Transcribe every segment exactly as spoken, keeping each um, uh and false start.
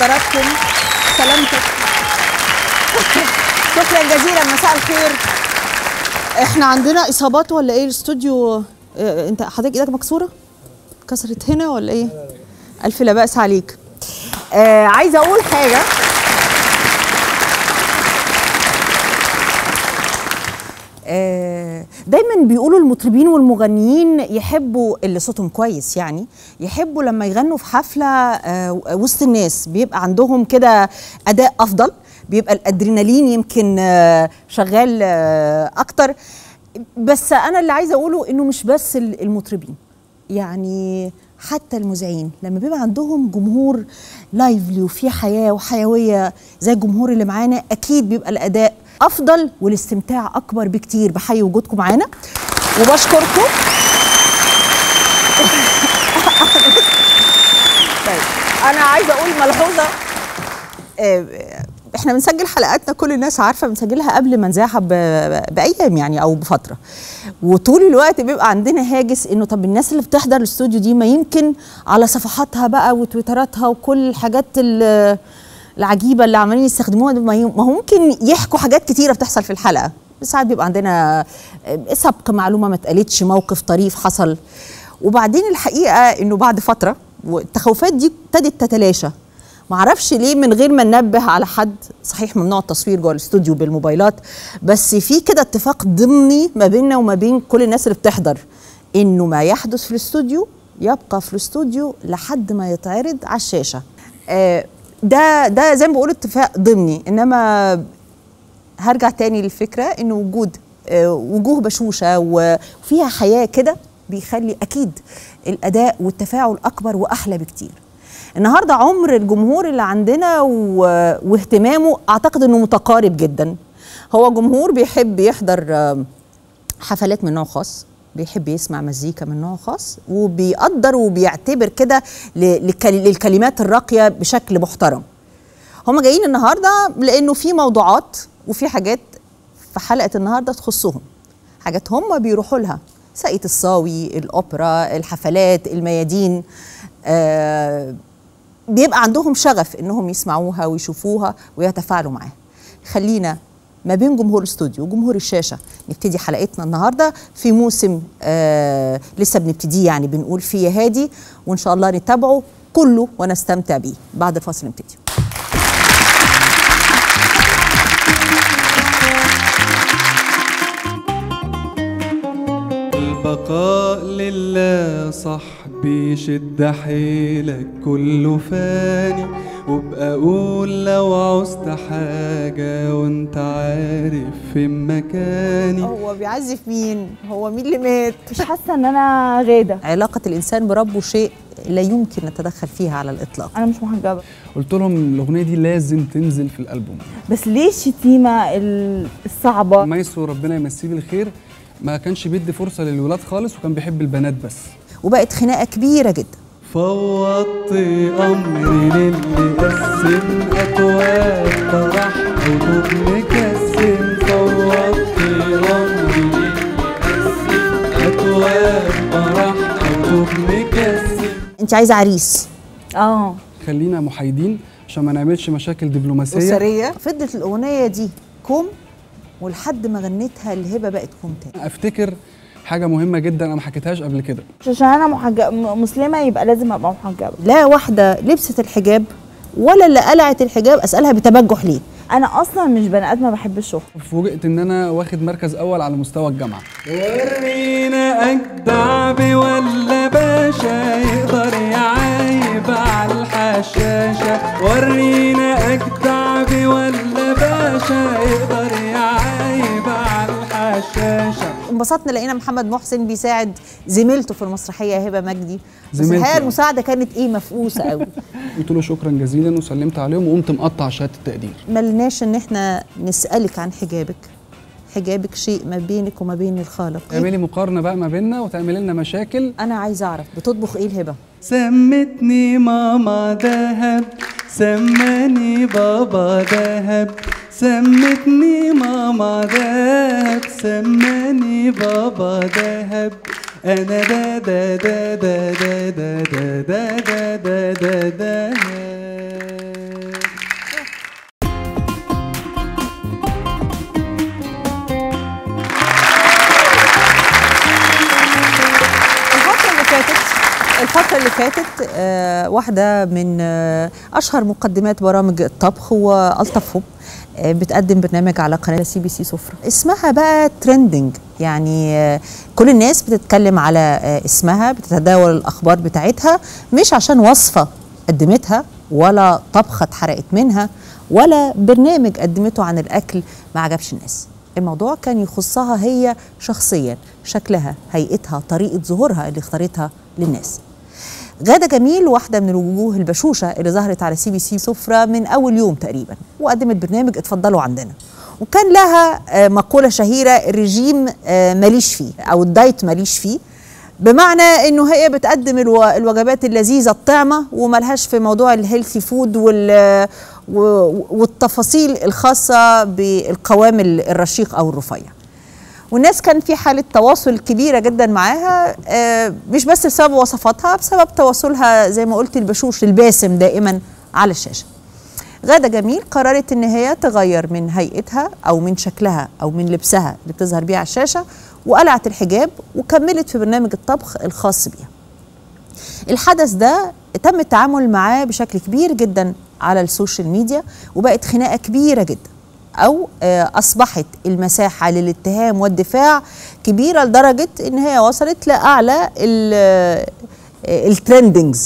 حضراتكم سلامتك. شكرا جزيلا، مساء الخير. احنا عندنا اصابات ولا ايه الاستوديو؟ اه انت حضرتك ايدك مكسوره؟ كسرت هنا ولا ايه؟ الف لا باس عليك. آه عايزه اقول حاجه. آه دايما بيقولوا المطربين والمغنيين يحبوا اللي صوتهم كويس، يعني يحبوا لما يغنوا في حفله آه وسط الناس بيبقى عندهم كده اداء افضل، بيبقى الادرينالين يمكن آه شغال آه اكتر. بس انا اللي عايزه اقوله انه مش بس المطربين، يعني حتى المذيعين لما بيبقى عندهم جمهور لايفلي وفيه حياه وحيويه زي الجمهور اللي معانا، اكيد بيبقى الاداء افضل والاستمتاع اكبر بكتير. بحيي وجودكم معانا وبشكركم. طيب انا عايزه اقول ملحوظه. احنا بنسجل حلقاتنا، كل الناس عارفه بنسجلها قبل ما نذاعها بايام يعني او بفتره، وطول الوقت بيبقى عندنا هاجس انه طب الناس اللي بتحضر الاستوديو دي ما يمكن على صفحاتها بقى وتويتراتها وكل الحاجات العجيبه اللي عمالين يستخدموها، ما هو ممكن يحكوا حاجات كتيره بتحصل في الحلقه. ساعات بيبقى عندنا سبق معلومه ما اتقالتش، موقف طريف حصل. وبعدين الحقيقه انه بعد فتره والتخوفات دي ابتدت تتلاشى، معرفش ليه، من غير ما ننبه على حد. صحيح ممنوع التصوير جوه الاستوديو بالموبايلات، بس في كده اتفاق ضمني ما بيننا وما بين كل الناس اللي بتحضر انه ما يحدث في الاستوديو يبقى في الاستوديو لحد ما يتعرض على الشاشه. آه ده ده زي ما بقول اتفاق ضمني. انما هرجع تاني للفكره انه وجود آه وجوه بشوشه وفيها حياه كده بيخلي اكيد الاداء والتفاعل اكبر واحلى بكتير. النهارده عمر الجمهور اللي عندنا واهتمامه اعتقد انه متقارب جدا. هو جمهور بيحب يحضر حفلات من نوع خاص، بيحب يسمع مزيكا من نوع خاص، وبيقدر وبيعتبر كده للكلمات الراقيه بشكل محترم. هم جايين النهارده لانه في موضوعات وفي حاجات في حلقه النهارده تخصهم، حاجات هم بيروحوا لها، ساقية الصاوي، الاوبرا، الحفلات، الميادين. آه بيبقى عندهم شغف انهم يسمعوها ويشوفوها ويتفاعلوا معاها. خلينا ما بين جمهور الاستوديو وجمهور الشاشه نبتدي حلقتنا النهارده في موسم آه لسه بنبتديه، يعني بنقول فيه هادي، وان شاء الله نتابعه كله ونستمتع بيه. بعد الفاصل نبتدي. البقاء لله صاحبي، شد حيلك كله فاني، وابقى اقول لو عوزت حاجة وانت عارف فين مكاني. هو بيعزف مين؟ هو مين اللي مات؟ مش حاسة ان انا غادة. علاقة الانسان بربه شيء لا يمكن نتدخل فيها على الاطلاق. انا مش محجبة. قلت لهم الاغنية دي لازم تنزل في الالبوم. بس ليه الشتيمة الصعبة؟ مايسو ربنا يمسيه بالخير ما كانش بيدي فرصة للولاد خالص، وكان بيحب البنات بس، وبقت خناقة كبيرة جدا. فوضت أمري للي قسم أكواب فرح قلوب مكسم. فوضت أمري للي قسم أكواب فرح قلوب مكسم. أنت عايزة عريس؟ اه خلينا محايدين عشان ما نعملش مشاكل دبلوماسية أسرية. فضلت الأغنية دي كوم ولحد ما غنيتها الهبة بقت كوم تاني. أفتكر حاجة مهمة جدا أنا ما حكيتهاش قبل كده، مش عشان أنا محجبة مسلمة يبقى لازم أبقى محجبة. لا واحدة لبست الحجاب ولا اللي قلعت الحجاب أسألها بتبجح ليه؟ أنا أصلا مش بني آدمة بحب الشهرة. فوجئت إن أنا واخد مركز أول على مستوى الجامعة. ورينا أجدع ولا باشا يقدر يعايب على الحشاشة. ورينا أجدع ولا باشا يقدر يعايب على الحشاشة. انبسطنا لقينا محمد محسن بيساعد زميلته في المسرحيه هبه مجدي، بس زميلتي. الحقيقه المساعده كانت ايه مفقوسه قوي. قلت له شكرا جزيلا وسلمت عليهم وقمت مقطع شهاده التقدير. ملناش ان احنا نسالك عن حجابك، حجابك شيء ما بينك وما بين الخالق. اعملي مقارنه بقى ما بيننا وتعملي لنا مشاكل. انا عايزه اعرف بتطبخ ايه الهبه؟ سمتني ماما دهب، سماني بابا دهب، سمتني ماما دهب، سماني بابا دهب. انا دا دا دا دا دا دا دا دا دا دا دا الفترة اللي فاتت آه واحدة من آه أشهر مقدمات برامج الطبخ وألطفهم آه بتقدم برنامج على قناة سي بي سي سفرة، اسمها بقى ترندنج. يعني آه كل الناس بتتكلم على آه اسمها، بتتداول الأخبار بتاعتها، مش عشان وصفة قدمتها ولا طبخة اتحرقت منها ولا برنامج قدمته عن الأكل ما عجبش الناس. الموضوع كان يخصها هي شخصيا، شكلها، هيئتها، طريقة ظهورها اللي اختارتها للناس. غادة جميل واحدة من الوجوه البشوشة اللي ظهرت على سي بي سي سفرة من أول يوم تقريبا، وقدمت برنامج اتفضلوا عندنا، وكان لها مقولة شهيرة: الرجيم ماليش فيه، أو الدايت ماليش فيه، بمعنى انه هي بتقدم الوجبات اللذيذه الطعمه وملهاش في موضوع الهيلثي فود والتفاصيل الخاصه بالقوام الرشيق او الرفيع. والناس كان في حاله تواصل كبيره جدا معاها، مش بس بسبب وصفاتها، بسبب تواصلها زي ما قلت البشوش الباسم دائما على الشاشه. غادة جميل قررت ان هي تغير من هيئتها او من شكلها او من لبسها اللي بتظهر بيه على الشاشه، وقلعت الحجاب وكملت في برنامج الطبخ الخاص بيها. الحدث ده تم التعامل معاه بشكل كبير جدا على السوشيال ميديا، وبقت خناقه كبيره جدا، او اصبحت المساحه للاتهام والدفاع كبيره لدرجه ان هي وصلت لاعلى الترندنجز.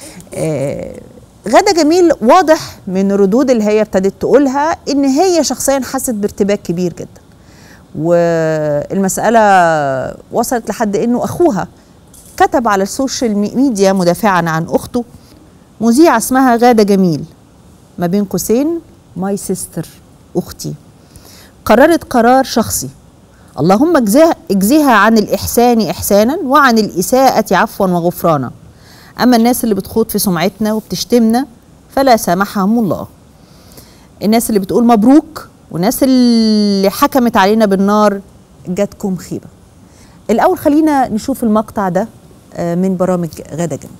غادة جميل واضح من الردود اللي هي ابتدت تقولها ان هي شخصيا حست بارتباك كبير جدا، والمسألة وصلت لحد انه اخوها كتب على السوشيال ميديا مدافعا عن اخته، مذيعة اسمها غادة جميل ما بين قوسين ماي سيستر، اختي، قررت قرار شخصي: اللهم اجزيها عن الاحسان احسانا وعن الاساءة عفوا وغفرانا، اما الناس اللي بتخوض في سمعتنا وبتشتمنا فلا سامحهم الله. الناس اللي بتقول مبروك والناس اللي حكمت علينا بالنار جاتكم خيبة. الأول خلينا نشوف المقطع ده من برامج غادة جميل.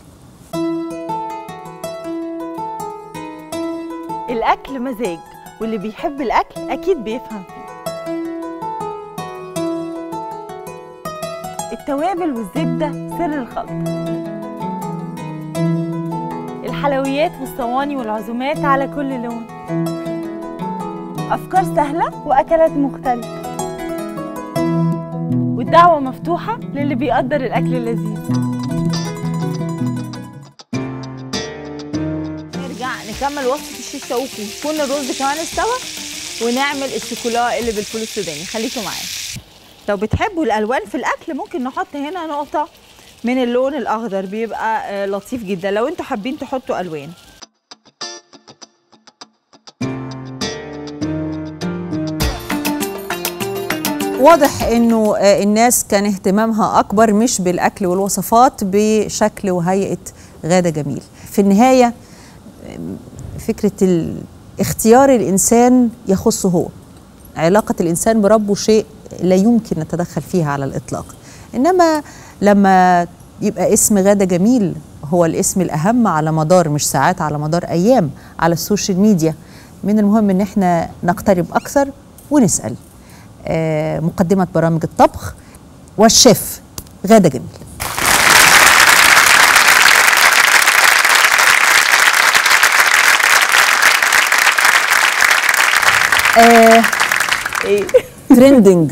الأكل مزاج، واللي بيحب الأكل أكيد بيفهم فيه. التوابل والزبدة سر الخلطة، الحلويات والصواني والعزومات على كل لون، أفكار سهلة وأكلات مختلفة، والدعوة مفتوحة للي بيقدر الأكل اللذيذ. نرجع نكمل وصفة الشيش شاوكو، يكون الرز كمان استوى، ونعمل الشوكولا اللي بالفول السوداني. خليكم معايا. لو بتحبوا الألوان في الأكل ممكن نحط هنا نقطة من اللون الأخضر، بيبقى لطيف جدا لو انتوا حابين تحطوا ألوان. واضح انه الناس كان اهتمامها اكبر مش بالاكل والوصفات، بشكل وهيئه غادة جميل. في النهايه فكره اختيار الانسان يخصه هو، علاقه الانسان بربه شيء لا يمكن نتدخل فيها على الاطلاق، انما لما يبقى اسم غادة جميل هو الاسم الاهم على مدار مش ساعات، على مدار ايام على السوشيال ميديا، من المهم ان احنا نقترب اكثر ونسال. آه مقدمة برامج الطبخ والشيف غادة جميل. آه ايه ترندنج.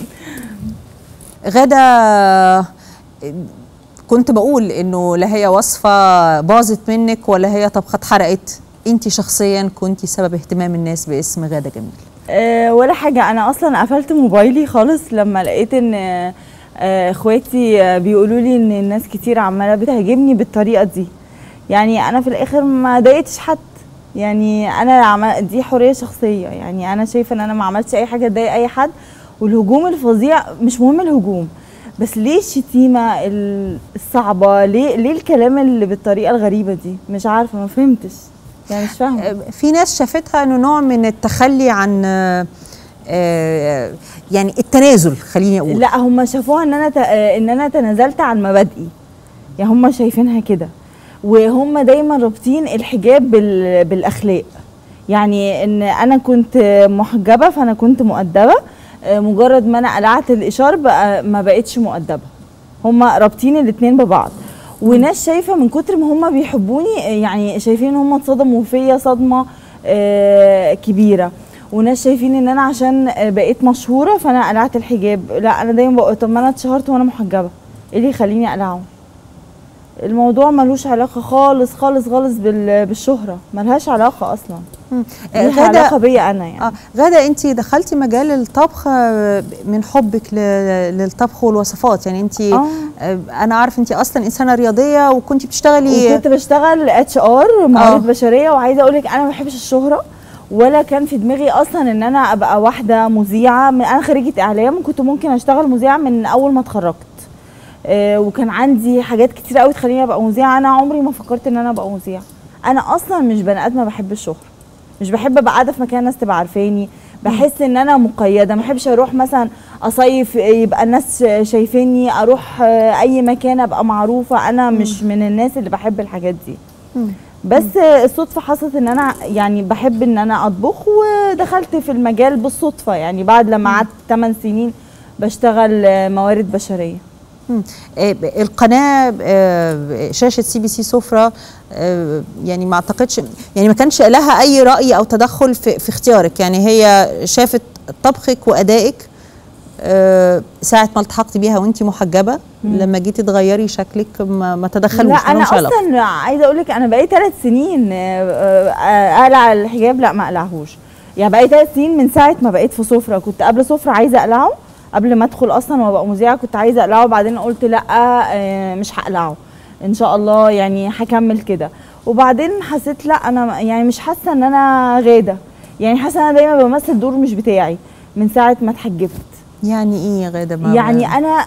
غادة كنت بقول انه لا هي وصفة باظت منك ولا هي طبخة اتحرقت، انت شخصيا كنتي سبب اهتمام الناس باسم غادة جميل. أه ولا حاجة، أنا أصلا قفلت موبايلي خالص لما لقيت إن أه إخواتي بيقولوا لي إن الناس كتير عمالة بتهاجمني بالطريقة دي. يعني أنا في الآخر ما ضايقتش حد، يعني أنا عمل دي حرية شخصية، يعني أنا شايفة إن أنا ما عملتش أي حاجة تضايق أي حد. والهجوم الفظيع مش مهم الهجوم، بس ليه الشتيمة الصعبة؟ ليه ليه الكلام اللي بالطريقة الغريبة دي؟ مش عارفة، ما فهمتش، يعني مش فاهمة. في ناس شافتها انه نوع من التخلي عن آه يعني التنازل، خليني اقول. لا، هم شافوها ان انا ت... ان انا تنازلت عن مبادئي، يعني هم شايفينها كده، وهم دايما رابطين الحجاب بال... بالاخلاق. يعني ان انا كنت محجبه فانا كنت مؤدبه، مجرد ما انا قلعت الاشار بقى ما بقتش مؤدبه. هم رابطين الاثنين ببعض، وناس شايفه من كتر ما هم بيحبوني يعني شايفين ان هم اتصدموا فيا صدمه آه كبيره، وناس شايفين ان انا عشان بقيت مشهوره فانا قلعت الحجاب. لا انا دايما بقول طب ما انا اتشهرت وانا محجبه، ايه اللي يخليني اقلعه؟ الموضوع ملوش علاقه خالص خالص خالص بالشهره، ملهاش علاقه اصلا. ليها علاقه بيا انا يعني. اه غاده، انت دخلتي مجال الطبخ من حبك للطبخ والوصفات، يعني انت آه. انا عارف انت اصلا انسانه رياضيه وكنت بتشتغلي، وكنت بشتغل اتش ار موارد بشريه، وعايزه اقول لك انا ما بحبش الشهره ولا كان في دماغي اصلا ان انا ابقى واحده مذيعه. انا خريجه اعلام، كنت ممكن اشتغل مذيعه من اول ما اتخرجت، آه وكان عندي حاجات كتير قوي تخليني ابقى مذيعه. انا عمري ما فكرت ان انا ابقى مذيعه. انا اصلا مش بني ادمه بحب الشهره، مش بحب ابقى قاعده في مكان الناس تبقى عارفاني، بحس ان انا مقيده. ما بحبش اروح مثلا اصيف يبقى الناس شايفيني، اروح اي مكان ابقى معروفه. انا مش من الناس اللي بحب الحاجات دي. بس الصدفه حصلت ان انا يعني بحب ان انا اطبخ، ودخلت في المجال بالصدفه يعني بعد لما قعدت ثمان سنين بشتغل موارد بشريه. القناه شاشه سي بي سي سفره يعني ما اعتقدش يعني ما كانش لها اي راي او تدخل في, في اختيارك، يعني هي شافت طبخك وادائك ساعه ما التحقتي بيها وانت محجبه. مم. لما جيتي تغيري شكلك ما, ما تدخلوش. لا انا اصلا عايزه اقول لك انا بقالي ثلاث سنين اقلع الحجاب، لا ما اقلعهوش. يعني بقالي ثلاث سنين من ساعه ما بقيت في سفره. كنت قبل سفره عايزه اقلعه، قبل ما ادخل اصلا وابقى مذيعه كنت عايزه اقلعه، وبعدين قلت لا مش هقلعه ان شاء الله، يعني هكمل كده. وبعدين حسيت لا انا يعني مش حاسه ان اي غاده، يعني حاسه انا دايما بمثل دور مش بتاعي من ساعه ما اتحجبت. يعني ايه يا غاده؟ يعني انا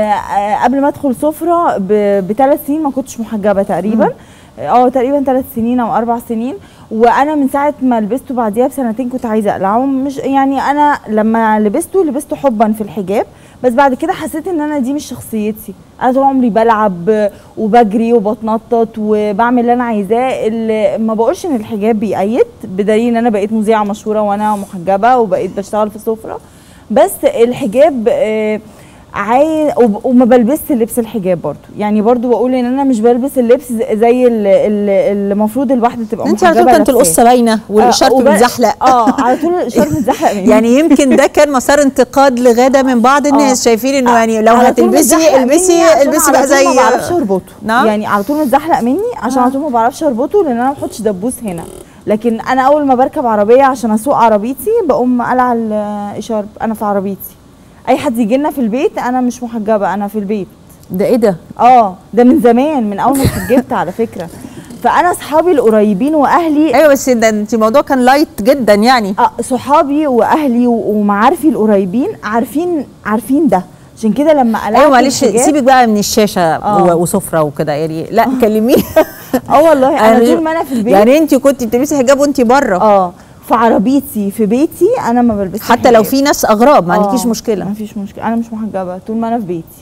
قبل ما ادخل سفره بثلاث سنين ما كنتش محجبه تقريبا، اه تقريبا ثلاث سنين او اربع سنين. وانا من ساعه ما لبسته بعديها بسنتين كنت عايزه اقلعه. مش يعني انا لما لبسته لبسته حبا في الحجاب، بس بعد كده حسيت ان انا دي مش شخصيتي. انا طول عمري بلعب وبجري وبتنطط وبعمل اللي انا عايزاه. اللي ما بقولش ان الحجاب بيقيد، بدليل ان انا بقيت مذيعه مشهوره وانا محجبه وبقيت بشتغل في سفره. بس الحجاب آه عايز وما بلبسش لبس الحجاب برضو، يعني برضو بقول ان انا مش بلبس اللبس زي اللي المفروض الواحده تبقى محجبه. انت على طول كانت القصه باينه والشرط آه متزحلق. اه على طول الشرط متزحلق مني. يعني يمكن ده كان مسار انتقاد لغاده من بعض الناس. آه شايفين انه يعني لو هتلبسي البسي البسي بقى زي ما بعرفش اربطه. نعم؟ يعني على طول متزحلق مني عشان آه. على طول ما بعرفش اربطه، لان انا ما بحطش دبوس هنا. لكن انا اول ما بركب عربيه عشان اسوق عربيتي بقوم قلع الاشارب انا في عربيتي. اي حد يجي لنا في البيت انا مش محجبه، انا في البيت. ده ايه ده؟ اه ده من زمان، من اول ما اتحجبت على فكره. فانا اصحابي القريبين واهلي. ايوه بس ده انت الموضوع كان لايت جدا يعني. اه صحابي واهلي ومعارفي القريبين عارفين عارفين ده، عشان كده لما قلعت ايوه معلش سيبك بقى من الشاشه آه. وسفره وكده يعني. لا آه. كلميني. اه والله انا طول ما انا في البيت. يعني انت كنت بتلبسي حجاب وانت بره؟ اه في عربيتي في بيتي انا ما بلبسش حتى حجاب. لو في ناس اغراب ما عندكيش مشكله؟ ما فيش مشكله، انا مش محجبه طول ما انا في بيتي.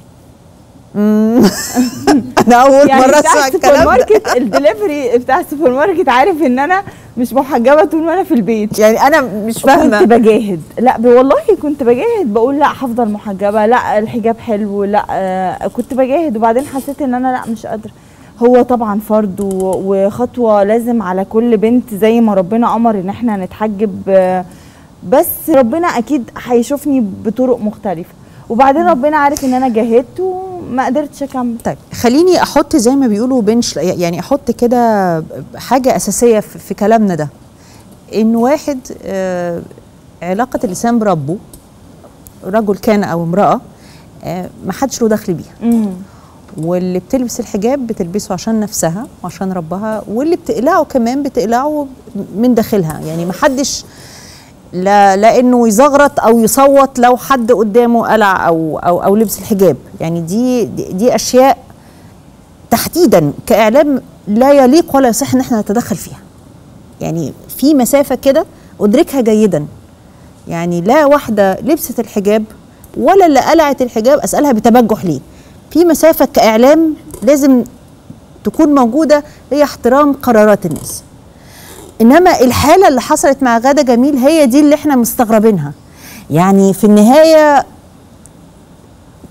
انا اول يعني مره اسمع الكلام ده. ماركت الدليفري بتاع السوبر ماركت عارف ان انا مش محجبه طول ما انا في البيت. يعني انا مش فاهمه. كنت بجاهد، لا والله كنت بجاهد، بقول لا هفضل محجبه، لا الحجاب حلو، لا آه كنت بجاهد. وبعدين حسيت ان انا لا مش قادره. هو طبعا فرض وخطوه لازم على كل بنت، زي ما ربنا امر ان احنا نتحجب، بس ربنا اكيد هيشوفني بطرق مختلفه. وبعدين ربنا عارف ان انا جاهدت وما قدرتش اكمل. طيب خليني احط زي ما بيقولوا بنش، يعني احط كده حاجه اساسيه في كلامنا ده، ان واحد آه علاقه الانسان بربه، رجل كان او امراه، آه ما حدش له دخل بيها. مم. واللي بتلبس الحجاب بتلبسه عشان نفسها وعشان ربها، واللي بتقلعه كمان بتقلعه من داخلها. يعني ما حدش لا لانه يزغرط او يصوت لو حد قدامه قلع او او او لبس الحجاب. يعني دي دي, دي اشياء تحديدا كاعلام لا يليق ولا يصح ان احنا نتدخل فيها. يعني في مسافه كده ادركها جيدا. يعني لا واحده لبست الحجاب ولا اللي قلعت الحجاب اسالها بتبجح ليه. في مسافه كاعلام لازم تكون موجوده، هي احترام قرارات الناس. انما الحاله اللي حصلت مع غادة جميل هي دي اللي احنا مستغربينها. يعني في النهايه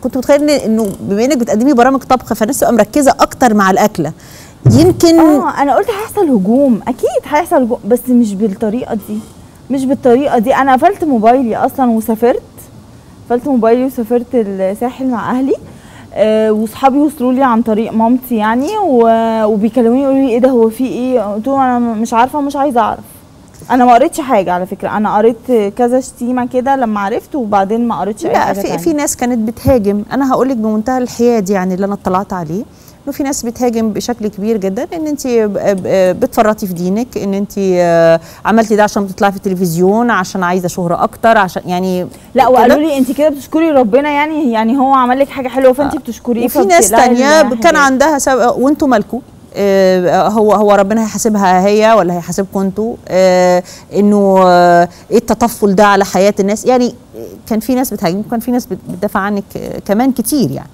كنت متخيل انه بما انك بتقدمي برامج طبخ فالناس تبقى مركزه اكتر مع الاكله. يمكن اه انا قلت هيحصل هجوم، اكيد هيحصل هجوم بس مش بالطريقه دي، مش بالطريقه دي. انا قفلت موبايلي اصلا وسافرت، قفلت موبايلي وسافرت الساحل مع اهلي. أه واصحابي وصلوا لي عن طريق مامتي يعني، وبيكلموني يقولوا لي ايه ده، هو في ايه؟ قلت لهم انا مش عارفه ومش عايزه اعرف. انا ما قريتش حاجه على فكره، انا قريت كذا شتيمه كده لما عرفت وبعدين ما قريتش اي حاجه. لا في تانية. في ناس كانت بتهاجم، انا هقول لك بمنتهى الحياد يعني اللي انا اطلعت عليه، انه في ناس بتهاجم بشكل كبير جدا ان انت بتفرطي في دينك، ان انت عملتي ده عشان بتطلعي في التلفزيون، عشان عايزه شهره اكتر، عشان يعني لا وقالوا لي انت كده بتشكري ربنا يعني، يعني هو عمل لك حاجه حلوه فانت بتشكريه. وفي ناس تانية كان عندها سبب وانتوا مالكم، آه هو هو ربنا هيحاسبها هي ولا هيحاسبكم انتوا؟ آه انه آه ايه التطفل ده على حياه الناس؟ يعني كان في ناس بتهاجم وكان في ناس بتدافع عنك كمان كتير يعني.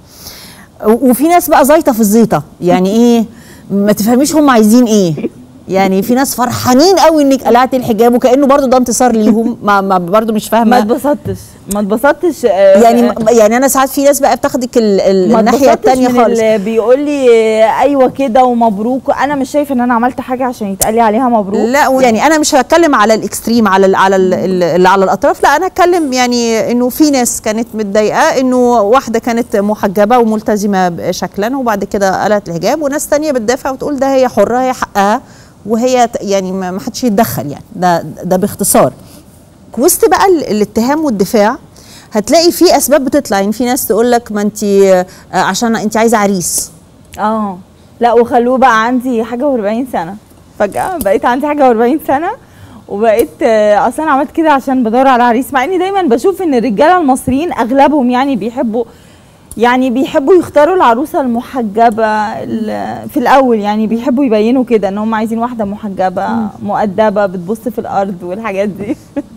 وفي ناس بقى زيطه في الزيطه، يعني ايه ما تفهميش هم عايزين ايه. يعني في ناس فرحانين قوي انك قلعتي الحجاب وكانه برضو ده انتصار ليهم، ما, ما برضو مش فاهمه. ما اتبسطتش ما اتبسطتش آه يعني يعني انا ساعات في ناس بقى بتاخدك الناحيه الثانيه خالص، بيقول لي ايوه كده ومبروك. انا مش شايفه ان انا عملت حاجه عشان يتقال لي عليها مبروك. لا يعني انا مش هتكلم على الاكستريم، على ال على ال اللي على الاطراف، لا انا هتكلم يعني انه في ناس كانت متضايقه انه واحده كانت محجبه وملتزمه شكلا وبعد كده قلعت الحجاب، وناس ثانيه بتدافع وتقول ده هي حره، هي حقها، وهي يعني ما حدش يتدخل يعني. ده ده باختصار. وسط بقى الاتهام والدفاع هتلاقي في اسباب بتطلع، يعني في ناس تقول لك ما انت عشان انت عايزه عريس. اه لا وخلوه بقى عندي حاجه واربعين سنه، فجاه بقيت عندي حاجه واربعين سنه وبقيت اصلا عملت كده عشان بدور على عريس، مع اني دايما بشوف ان الرجاله المصريين اغلبهم يعني بيحبوا يعني بيحبوا يختاروا العروسه المحجبه في الاول، يعني بيحبوا يبينوا كده ان هم عايزين واحده محجبه مؤدبه بتبص في الارض والحاجات دي.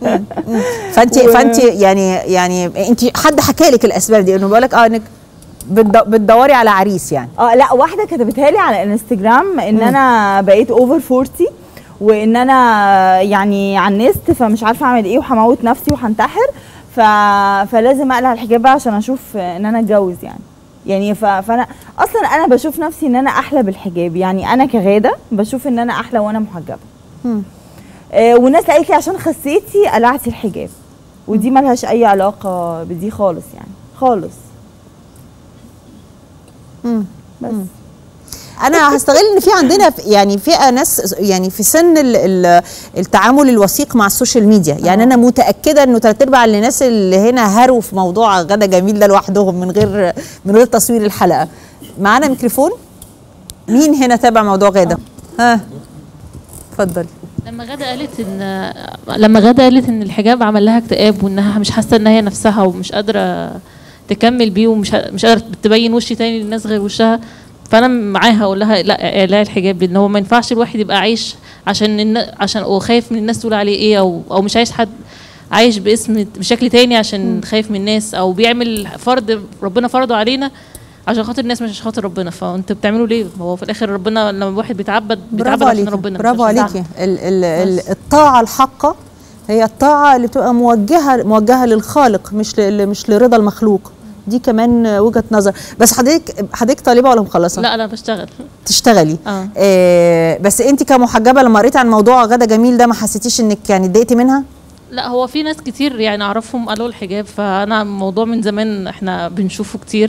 فانت و... فانت يعني يعني انت حد حكى لك الاسباب دي انه بيقول لك اه انك بتدوري على عريس يعني؟ اه لا واحده كتبتها لي على انستجرام ان مم. انا بقيت اوفر أربعين وان انا يعني عنست فمش عارفه اعمل ايه وهموت نفسي وهنتحر، ف... فلازم اقلع الحجاب بقى عشان اشوف ان انا اتجوز يعني. يعني ف... فانا اصلا انا بشوف نفسي ان انا احلى بالحجاب، يعني انا كغاده بشوف ان انا احلى وانا محجبه. آه والناس قالت لي عشان خسيتي قلعتي الحجاب، ودي مالهاش اي علاقه بدي خالص يعني خالص. مم. بس مم. انا هستغل ان في عندنا يعني فئه ناس يعني في سن التعامل الوثيق مع السوشيال ميديا، يعني أوه. انا متاكده انه ثلاث ارباع الناس اللي هنا هروا في موضوع غدا جميل ده لوحدهم من غير من غير تصوير الحلقه. معانا ميكروفون، مين هنا تابع موضوع غدا؟ ها اتفضلي. لما غدا قالت ان لما غدا قالت ان الحجاب عمل لها اكتئاب وانها مش حاسه ان هي نفسها ومش قادره تكمل بيه ومش مش قادره تبين وش تاني للناس غير وشها، فانا معاها اقول لها لا لا الحجاب، لان هو ما ينفعش الواحد يبقى عايش عشان عشان هو خايف من الناس تقول عليه ايه، او او مش عايش حد عايش باسم بشكل تاني عشان خايف من الناس، او بيعمل فرض ربنا فرضه علينا عشان خاطر الناس مش عشان خاطر ربنا. فانتوا بتعملوا ليه؟ هو في الاخر ربنا لما الواحد بيتعبد بيتعبد عشان ربنا. برافو عليكي. الطاعه الحقه هي الطاعه اللي بتبقى موجهه موجهه للخالق مش مش لرضا المخلوق. دي كمان وجهه نظر. بس حضرتك حضرتك طالبه ولا مخلصه؟ لا انا بشتغل. تشتغلي؟ اه, آه بس انت كمحجبه لما قريتي عن موضوع غدا جميل ده ما حسيتيش انك يعني اتضايقتي منها؟ لا هو في ناس كتير يعني اعرفهم قالوا الحجاب، فانا الموضوع من زمان احنا بنشوفه كتير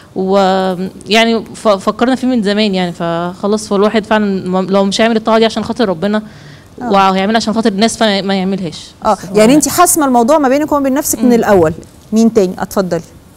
ويعني فكرنا فيه من زمان يعني، فخلاص فالواحد فعلا لو مش هيعمل الطاعه دي عشان خاطر ربنا آه. وهيعملها عشان خاطر الناس فما يعملهاش. اه يعني انت حاسمه الموضوع ما بينك وما بين نفسك من الاول. مين تاني؟ اتفضلي.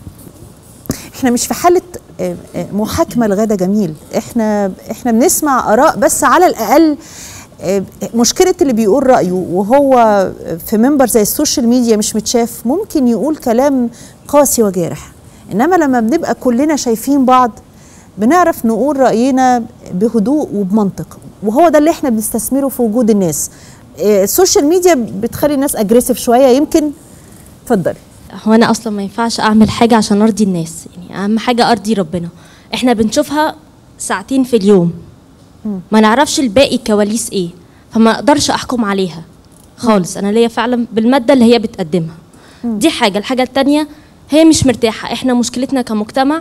احنا مش في حاله محاكمه لغدا جميل، احنا احنا بنسمع اراء، بس على الاقل مشكله اللي بيقول رايه وهو في منبر زي السوشيال ميديا مش متشاف ممكن يقول كلام قاسي وجارح، انما لما بنبقى كلنا شايفين بعض بنعرف نقول راينا بهدوء وبمنطق، وهو ده اللي احنا بنستثمره في وجود الناس. السوشيال ميديا بتخلي الناس اجريسيف شويه يمكن. اتفضلي. هو انا اصلا ما ينفعش اعمل حاجه عشان ارضي الناس، يعني اهم حاجه ارضي ربنا. احنا بنشوفها ساعتين في اليوم ما نعرفش الباقي كواليس ايه، فما اقدرش احكم عليها خالص. انا ليا فعلا بالماده اللي هي بتقدمها. دي حاجه. الحاجه الثانيه هي مش مرتاحه. احنا مشكلتنا كمجتمع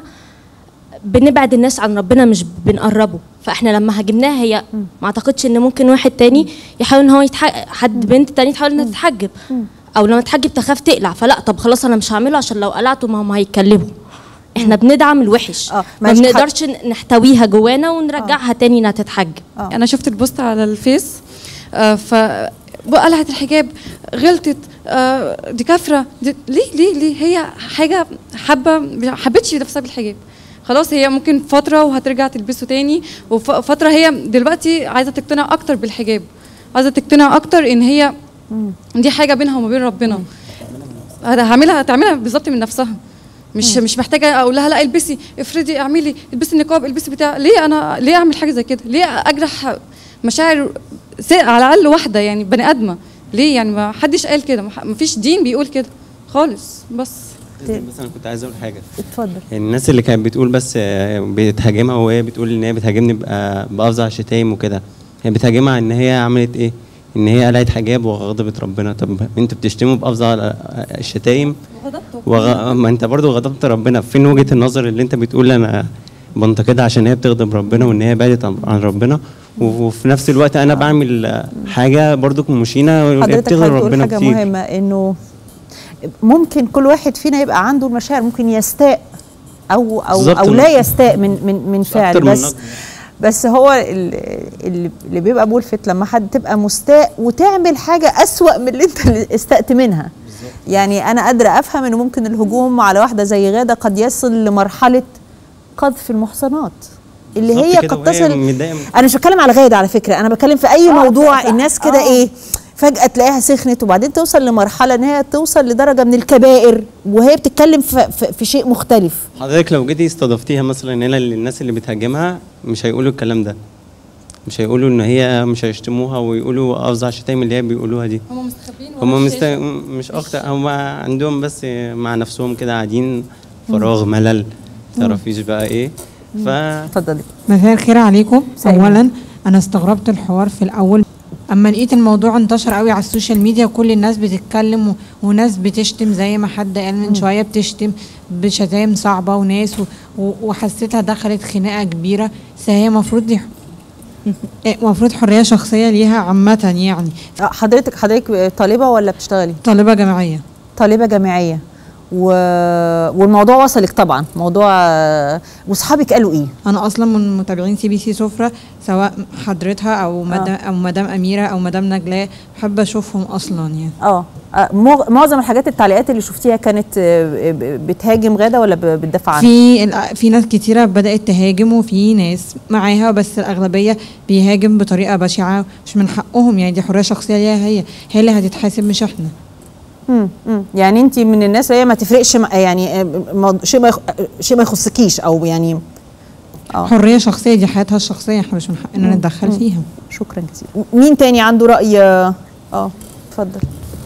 بنبعد الناس عن ربنا مش بنقربه، فاحنا لما هاجمناها هي ما اعتقدش ان ممكن واحد تاني يحاول ان هو يتحجب، حد بنت تاني تحاول انها تتحجب، او لما تحجب تخاف تقلع، فلا طب خلاص انا مش هعمله عشان لو قلعته ما هم هيتكلموا. احنا بندعم الوحش، آه. ما بنقدرش نحتويها جوانا ونرجعها آه. تاني انها تتحجب. آه. انا شفت البوست على الفيس آه ف قلعت الحجاب غلطت آه دي كافره دي ليه ليه ليه هي حاجه حابه ما حبتش نفسها بالحجاب، خلاص هي ممكن فتره وهترجع تلبسه تاني، وفتره هي دلوقتي عايزه تقتنع اكتر بالحجاب، عايزه تقتنع اكتر ان هي دي حاجه بينها وما بين ربنا. هعملها تعملها بالظبط من نفسها، مش مش محتاجه اقول لها لا البسي افرضي اعملي البسي النقاب البسي بتاع. ليه انا ليه اعمل حاجه زي كده؟ ليه اجرح مشاعر على الاقل واحده يعني بني ادمه؟ ليه يعني ما حدش قال كده، ما فيش دين بيقول كده خالص. بس بس انا كنت عايز اقول حاجه. اتفضل. يعني الناس اللي كانت بتقول بس بتهاجمها وهي بتقول ان هي بتهاجمني بافظع شتايم وكده، هي بتهاجمها ان هي عملت ايه؟ ان هي قلعت حجاب وغضبت ربنا. طب انتوا بتشتموا بافظع الشتايم وغ... ما انت برضو غضبت ربنا. فين وجهه النظر اللي انت بتقول انا بنتقدها عشان هي بتغضب ربنا وان هي بعدت عن ربنا، وفي نفس الوقت انا بعمل حاجه برضو مشينه بتغضب ربنا حاجه كتير. مهمه انه ممكن كل واحد فينا يبقى عنده المشاعر، ممكن يستاء او او او لا يستاء من من من فعل، بس من بس هو اللي, اللي بيبقى ملفت لما حد تبقى مستاء وتعمل حاجه اسوأ من اللي انت استأت منها. يعني انا قادره افهم انه ممكن الهجوم على واحده زي غاده قد يصل لمرحله قذف المحصنات اللي هي قد تصل. انا مش بتكلم على غاده على فكره، انا بتكلم في اي آه موضوع الناس كده آه. ايه فجأة تلاقيها سخنت وبعدين توصل لمرحلة ان هي توصل لدرجة من الكبائر وهي بتتكلم في, في, في شيء مختلف. حضرتك لو جيتي استضفتيها مثلا هنا للناس اللي بتهاجمها مش هيقولوا الكلام ده، مش هيقولوا ان هي مش هيشتموها ويقولوا افظع شتايم اللي هي بيقولوها دي. هم مستخبين هم مست... مش اكتر، هم عندهم بس مع نفسهم كده قاعدين فراغ ملل تعرفيش بقى ايه. ف اتفضلي. مساء الخير عليكم. اولا انا استغربت الحوار في الاول، اما لقيت الموضوع انتشر قوي على السوشيال ميديا وكل الناس بتتكلم و... وناس بتشتم زي ما حد قال من شويه، بتشتم بشتايم صعبه وناس و... و... وحسيتها دخلت خناقه كبيره. فهي المفروض دي المفروض حريه شخصيه ليها عامه. يعني حضرتك حضرتك طالبه ولا بتشتغلي؟ طالبه جامعيه. طالبه جامعيه و... والموضوع وصلك طبعا موضوع. واصحابك قالوا ايه؟ انا اصلا من متابعين سي بي سي سفرة، سواء حضرتها او مدام آه. او مدام اميره او مدام نجلاء، بحب اشوفهم اصلا يعني. اه معظم الحاجات التعليقات اللي شفتيها كانت بتهاجم غاده ولا بتدافع عنها؟ في في ناس كتيره بدات تهاجم وفي ناس معاها، بس الاغلبيه بيهاجم بطريقه بشعه، مش من حقهم يعني، دي حريه شخصيه ليها، هي هي اللي هتتحاسب مش احنا. امم يعني انت من الناس اللي هي ما تفرقش يعني شيء ما شيء ما يخصكيش او يعني اه حريه شخصيه، دي حياتها الشخصيه، احنا مش من حقنا نتدخل فيها. شكرا جزيلا. مين تاني عنده راي؟ اه اتفضل.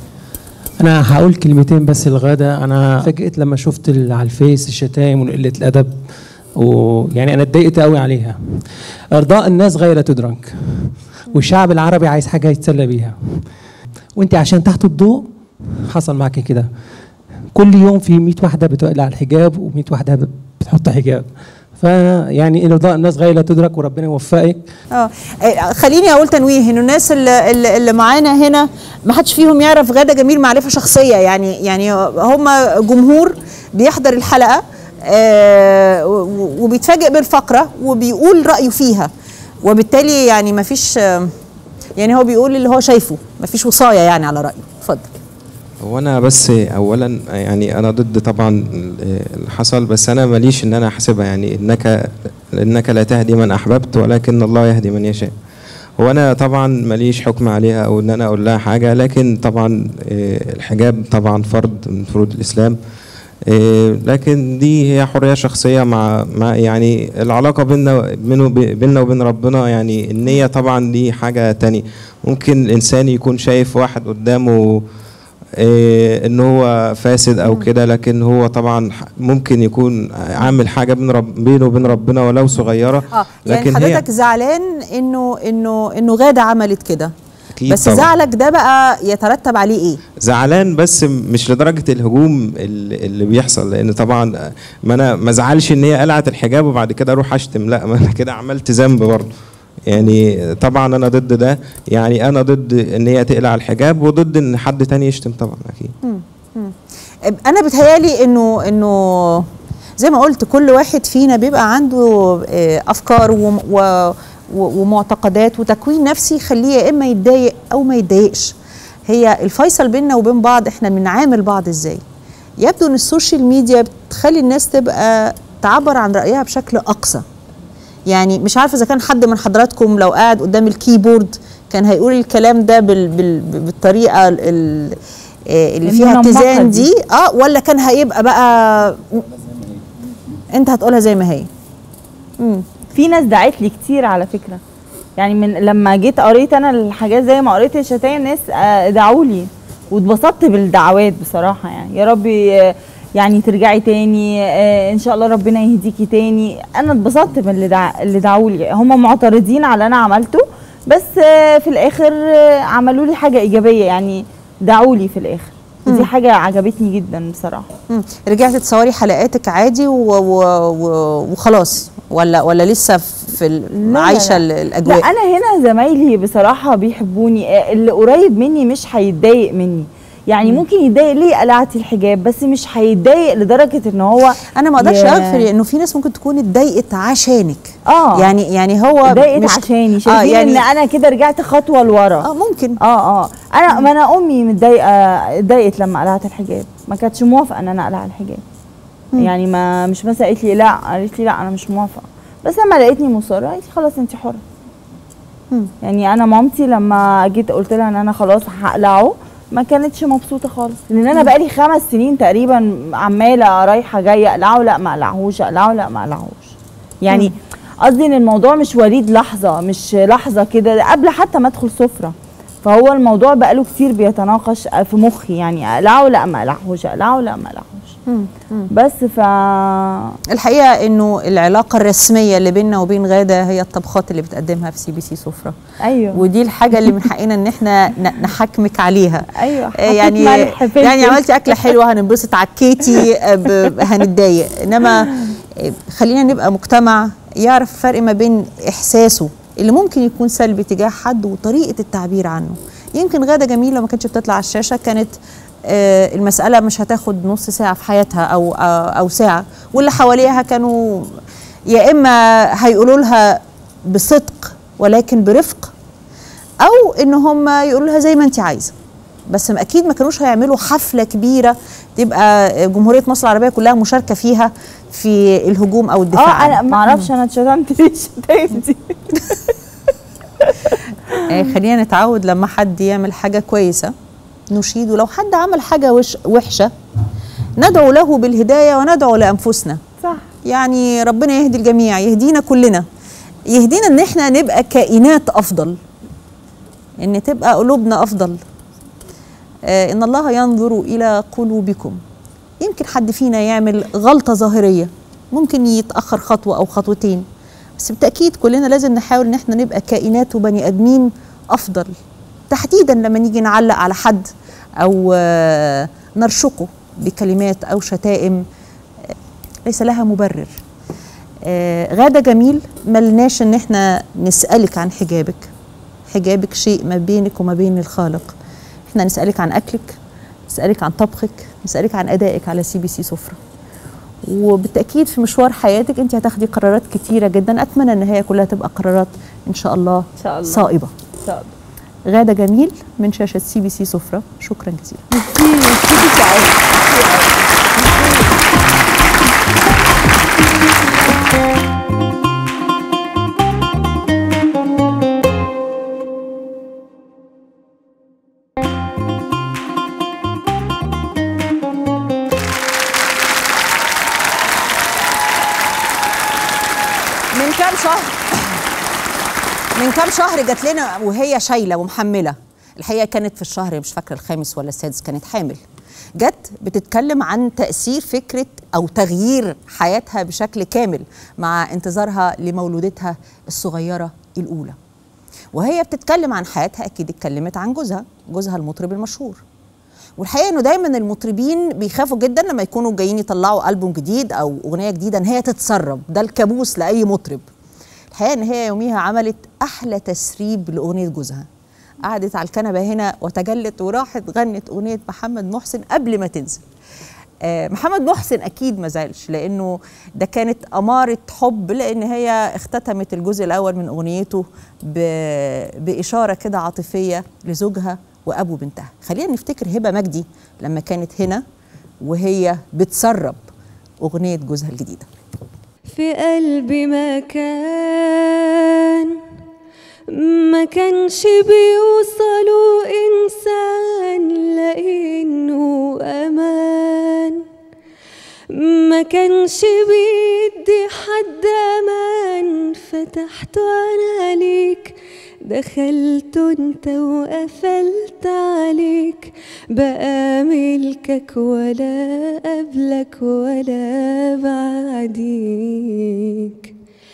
انا هقول كلمتين بس لغاده. انا فاجئت لما شفت على الفيس الشتايم وقله الادب، ويعني انا اتضايقت قوي عليها. ارضاء الناس غايه لا تدرك، والشعب العربي عايز حاجه يتسلى بيها، وانت عشان تحت الضوء حصل معك كده. كل يوم في مية واحده بتقلع الحجاب ومية واحده بتحط حجاب، فيعني ارضاء الناس غايه لا تدرك، وربنا يوفقك. اه خليني اقول تنويه انه الناس اللي, اللي معانا هنا ما حدش فيهم يعرف غاده جميل معرفه شخصيه، يعني يعني هم جمهور بيحضر الحلقه آه وبيتفاجئ بالفقره وبيقول رايه فيها، وبالتالي يعني ما فيش يعني هو بيقول اللي هو شايفه، ما فيش وصايه يعني على رايه. اتفضل. هو انا بس اولا يعني انا ضد طبعا اللي حصل، بس انا ماليش ان انا احسبها، يعني انك انك لا تهدي من احببت ولكن الله يهدي من يشاء. هو انا طبعا ماليش حكم عليها او ان انا اقول لها حاجه، لكن طبعا الحجاب طبعا فرض من فروض الاسلام، لكن دي هي حريه شخصيه مع مع يعني العلاقه بيننا بيننا وبين ربنا، يعني النيه طبعا دي حاجه تانية. ممكن الانسان يكون شايف واحد قدامه إيه ان هو فاسد او كده، لكن هو طبعا ممكن يكون عامل حاجه بين رب بينه وبين ربنا ولو صغيره. اه يعني لكن حضرتك زعلان انه انه انه غاده عملت كده، اكيد بس طبعا. زعلك ده بقى يترتب عليه ايه؟ زعلان بس مش لدرجه الهجوم اللي اللي بيحصل، لان طبعا ما انا ما ازعلش ان هي قلعت الحجاب وبعد كده اروح اشتم، لا ما انا كده عملت ذنب برضه. يعني طبعا انا ضد ده، يعني انا ضد ان هي تقلع الحجاب وضد ان حد تاني يشتم طبعا اكيد. مم. مم. انا بتهيالي انه انه زي ما قلت كل واحد فينا بيبقى عنده افكار و و ومعتقدات وتكوين نفسي يخليه يا اما يتضايق او ما يتضايقش. هي الفيصل بيننا وبين بعض احنا بنعامل بعض ازاي. يبدو ان السوشيال ميديا بتخلي الناس تبقى تعبر عن رايها بشكل اقصى. يعني مش عارفه اذا كان حد من حضراتكم لو قاعد قدام الكيبورد كان هيقول الكلام ده بال بال بالطريقه اللي فيها اتزان دي اه ولا كان هيبقى بقى انت هتقولها زي ما هي. امم في ناس دعت لي كتير على فكره، يعني من لما جيت قريت انا الحاجات زي ما قريت الشتايم ناس دعوا لي واتبسطت بالدعوات بصراحه. يعني يا ربي يعني ترجعي تاني ان شاء الله ربنا يهديكي تاني. انا اتبسطت من اللي دع... اللي دعوا لي. هم معترضين على اللي انا عملته بس في الاخر عملوا لي حاجه ايجابيه، يعني دعوا لي في الاخر. دي حاجه عجبتني جدا بصراحه. مم. رجعتي تصوري حلقاتك عادي و... و... و... وخلاص ولا ولا لسه في عايشه الاجواء؟ لا انا هنا زمايلي بصراحه بيحبوني، اللي قريب مني مش هيتضايق مني. يعني مم. ممكن يتضايق ليه قلعتي الحجاب بس مش هيتضايق لدرجه ان هو انا ما اقدرش اغفر انه في ناس ممكن تكون اتضايقت عشانك. اه يعني يعني هو اتضايقت عشاني شايفين آه يعني ان انا كده رجعت خطوه لورا. اه ممكن اه اه انا ما انا امي متضايقه اتضايقت لما قلعت الحجاب، ما كانتش موافقه ان انا اقلع الحجاب. مم. يعني ما مش مثلا قالت لي لا، قالت لي لا انا مش موافقه، بس لما لقيتني مصره قالت لي خلاص انت حره. مم. يعني انا مامتي لما جيت قلت لها ان انا خلاص هقلعه ما كانتش مبسوطه خالص، لان انا بقالي خمس سنين تقريبا عماله رايحه جايه اقلعه لا ما اقلعهوش اقلعه لا ما اقلعهوش. يعني قصدي ان الموضوع مش وريد لحظه، مش لحظه كده قبل حتى ما ادخل سفره، فهو الموضوع بقاله كتير بيتناقش في مخي. يعني اقلعه لا ما اقلعهوش اقلعه لا ما اقلعهوش. بس ف الحقيقه انه العلاقه الرسميه اللي بيننا وبين غاده هي الطبخات اللي بتقدمها في سي بي سي سفره. ايوه ودي الحاجه اللي من حقنا ان احنا نحاكمك عليها. ايوه يعني يعني عملتي اكله حلوه هننبسط، عكيتي هنتضايق، انما خلينا نبقى مجتمع يعرف الفرق ما بين احساسه اللي ممكن يكون سلبي تجاه حد وطريقه التعبير عنه. يمكن غاده جميل لما كانتش بتطلع على الشاشه كانت آه المساله مش هتاخد نص ساعه في حياتها او آه او ساعه، واللي حواليها كانوا يا اما هيقولوا لها بصدق ولكن برفق، او ان هم يقولوا لها زي ما انت عايزه. بس اكيد ما كانوش هيعملوا حفله كبيره تبقى جمهوريه مصر العربيه كلها مشاركه فيها في الهجوم او الدفاع. اه انا ما اعرفش انا اتشتمت ليه الشتايم دي. خلينا نتعود لما حد يعمل حاجه كويسه نشيد، ولو حد عمل حاجه وش وحشه ندعو له بالهدايه وندعو لانفسنا. صح. يعني ربنا يهدي الجميع، يهدينا كلنا، يهدينا ان احنا نبقى كائنات افضل، ان تبقى قلوبنا افضل. آه ان الله ينظر الى قلوبكم. يمكن حد فينا يعمل غلطه ظاهريه، ممكن يتاخر خطوه او خطوتين، بس بالتاكيد كلنا لازم نحاول ان احنا نبقى كائنات وبني ادمين افضل، تحديدا لما نيجي نعلق على حد او آه نرشقه بكلمات او شتائم آه ليس لها مبرر. آه غادة جميل ملناش ان احنا نسألك عن حجابك، حجابك شيء ما بينك وما بين الخالق. احنا نسألك عن اكلك، نسألك عن طبخك، نسألك عن ادائك على سي بي سي سفرة. وبالتأكيد في مشوار حياتك انت هتاخدي قرارات كتيرة جدا، اتمنى ان هي كلها تبقى قرارات ان شاء الله, إن شاء الله. صائبة. إن شاء الله. غادة جميل من شاشة سي بي سي سفرة، شكرا جزيلا. من كام شهر من كام شهر جات لنا وهي شايله ومحمله، الحقيقه كانت في الشهر مش فاكره الخامس ولا السادس كانت حامل، جت بتتكلم عن تاثير فكره او تغيير حياتها بشكل كامل مع انتظارها لمولودتها الصغيره الاولى. وهي بتتكلم عن حياتها اكيد اتكلمت عن جوزها، جوزها المطرب المشهور. والحقيقه انه دايما المطربين بيخافوا جدا لما يكونوا جايين يطلعوا ألبوم جديد او اغنيه جديده ان هي تتسرب، ده الكابوس لاي مطرب. الحقيقه ان هي يوميها عملت احلى تسريب لاغنيه جوزها، قعدت على الكنبه هنا وتجلت وراحت غنت اغنيه محمد محسن قبل ما تنزل. آه محمد محسن اكيد ما زعلش، لانه ده كانت اماره حب، لان هي اختتمت الجزء الاول من اغنيته باشاره كده عاطفيه لزوجها وابو بنتها. خلينا نفتكر هبه مجدي لما كانت هنا وهي بتسرب اغنيه جوزها الجديده. في قلبي مكان ما كانش بيوصلوا إنسان لإنه أمان، ما كانش بيدي حد أمان، فتحته أنا ليك، دخلت انت وقفلت عليك، بقى ملكك ولا قبلك ولا بعديك.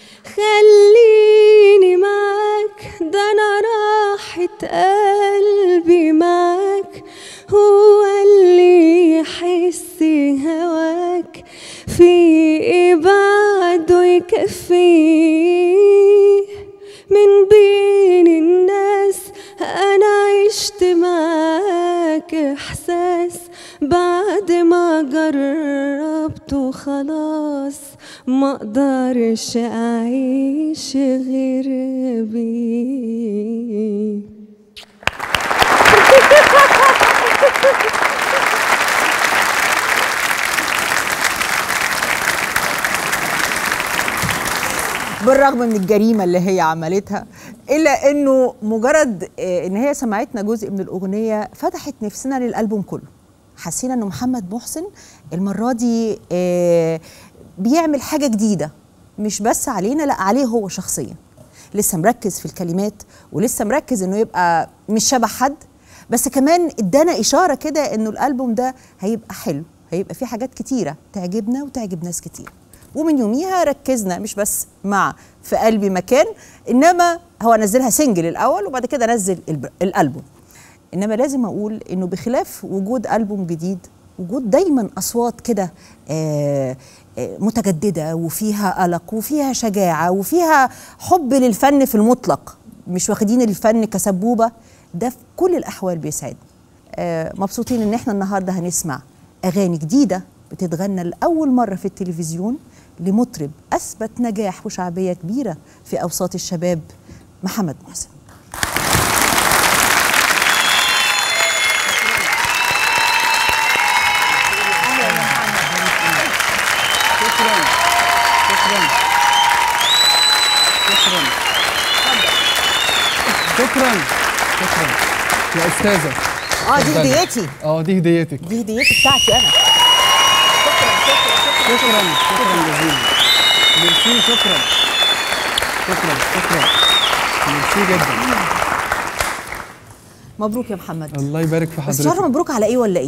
خليني معاك، ده انا راحة قلبي معاك، هو اللي يحس هواك، في ايه بعده يكفيه من بين الناس. انا عشت معاك احساس بعد ما جربته خلاص، ما اقدرش اعيش غير بيه. بالرغم من الجريمة اللي هي عملتها، إلا إنه مجرد إن هي سمعتنا جزء من الأغنية فتحت نفسنا للألبوم كله. حسينا إنه محمد محسن المرة دي بيعمل حاجة جديدة، مش بس علينا، لا عليه هو شخصيا. لسه مركز في الكلمات، ولسه مركز إنه يبقى مش شبه حد، بس كمان ادانا إشارة كده إنه الألبوم ده هيبقى حلو، هيبقى فيه حاجات كتيرة تعجبنا وتعجب ناس كتير. ومن يوميها ركزنا مش بس مع في قلبي مكان، انما هو نزلها سنجل الاول وبعد كده نزل الالبوم. انما لازم اقول انه بخلاف وجود البوم جديد، وجود دايما اصوات كده متجدده وفيها قلق وفيها شجاعه وفيها حب للفن في المطلق، مش واخدين الفن كسبوبه، ده في كل الاحوال بيسعدنا. مبسوطين ان احنا النهارده هنسمع اغاني جديده بتتغنى لاول مره في التلفزيون لمطرب أثبت نجاح وشعبية كبيرة في أوساط الشباب، محمد محسن. شكرا شكرا شكرا شكرا يا أستاذة. اه دي هديتي. اه دي هديتك. دي هديتي بتاعتي أنا. شكرا شكرا جزيلا. ميرسي. شكرا شكرا شكرا ميرسي جدا. مبروك يا محمد. الله يبارك في حضرتك. بس شهر مبروك على ايه ولا ايه؟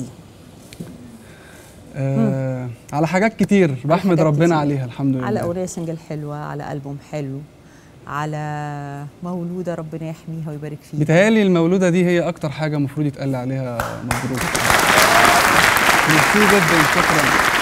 آه على حاجات كتير بحمد ربنا كتير. عليها الحمد لله. على اغنيه سنجل حلوه، على ألبوم حلو، على مولوده ربنا يحميها ويبارك فيها. بيتهيألي المولوده دي هي اكتر حاجه المفروض يتقال عليها مبروك. ميرسي جدا. شكرا.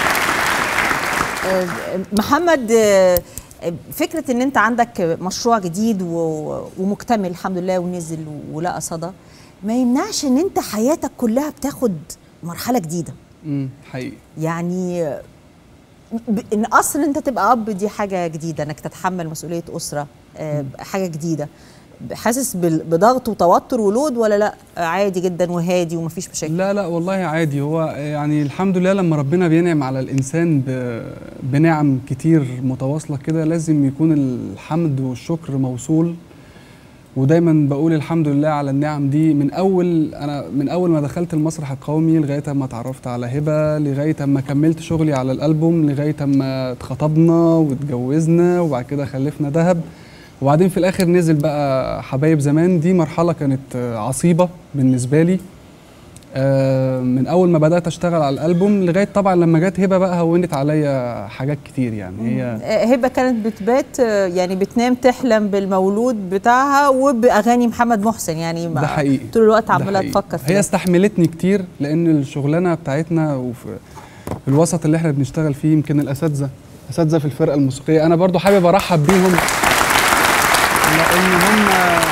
محمد، فكرة ان انت عندك مشروع جديد ومكتمل الحمد لله ونزل ولقى صدى، ما يمنعش ان انت حياتك كلها بتاخد مرحلة جديدة. امم حقيقي. يعني ان اصلا انت تبقى اب دي حاجة جديدة، انك تتحمل مسؤولية اسرة حاجة جديدة. حاسس بضغط وتوتر ولود ولا لا عادي جدا وهادي ومفيش مشاكل؟ لا لا والله عادي. هو يعني الحمد لله لما ربنا بينعم على الانسان بنعم كتير متواصله كده لازم يكون الحمد والشكر موصول. ودايما بقول الحمد لله على النعم دي من اول انا من اول ما دخلت المسرح القومي لغايه ما اتعرفت على هبه، لغايه ما كملت شغلي على الالبوم، لغايه ما اتخطبنا واتجوزنا وبعد كده خلفنا دهب، وبعدين في الاخر نزل بقى حبايب زمان. دي مرحله كانت عصيبه بالنسبه لي. آه من اول ما بدات اشتغل على الالبوم لغايه طبعا لما جت هبه بقى هونت عليا حاجات كتير يعني. هي آه، هبه كانت بتبات آه، يعني بتنام تحلم بالمولود بتاعها وباغاني محمد محسن يعني ده حقيقي طول الوقت ده عماله حقيقي. تفكر هي استحملتني كتير لان الشغلانه بتاعتنا وفي الوسط اللي احنا بنشتغل فيه يمكن الاساتذه اساتذه في الفرقه الموسيقيه انا برضو حابب ارحب بيهم لان هم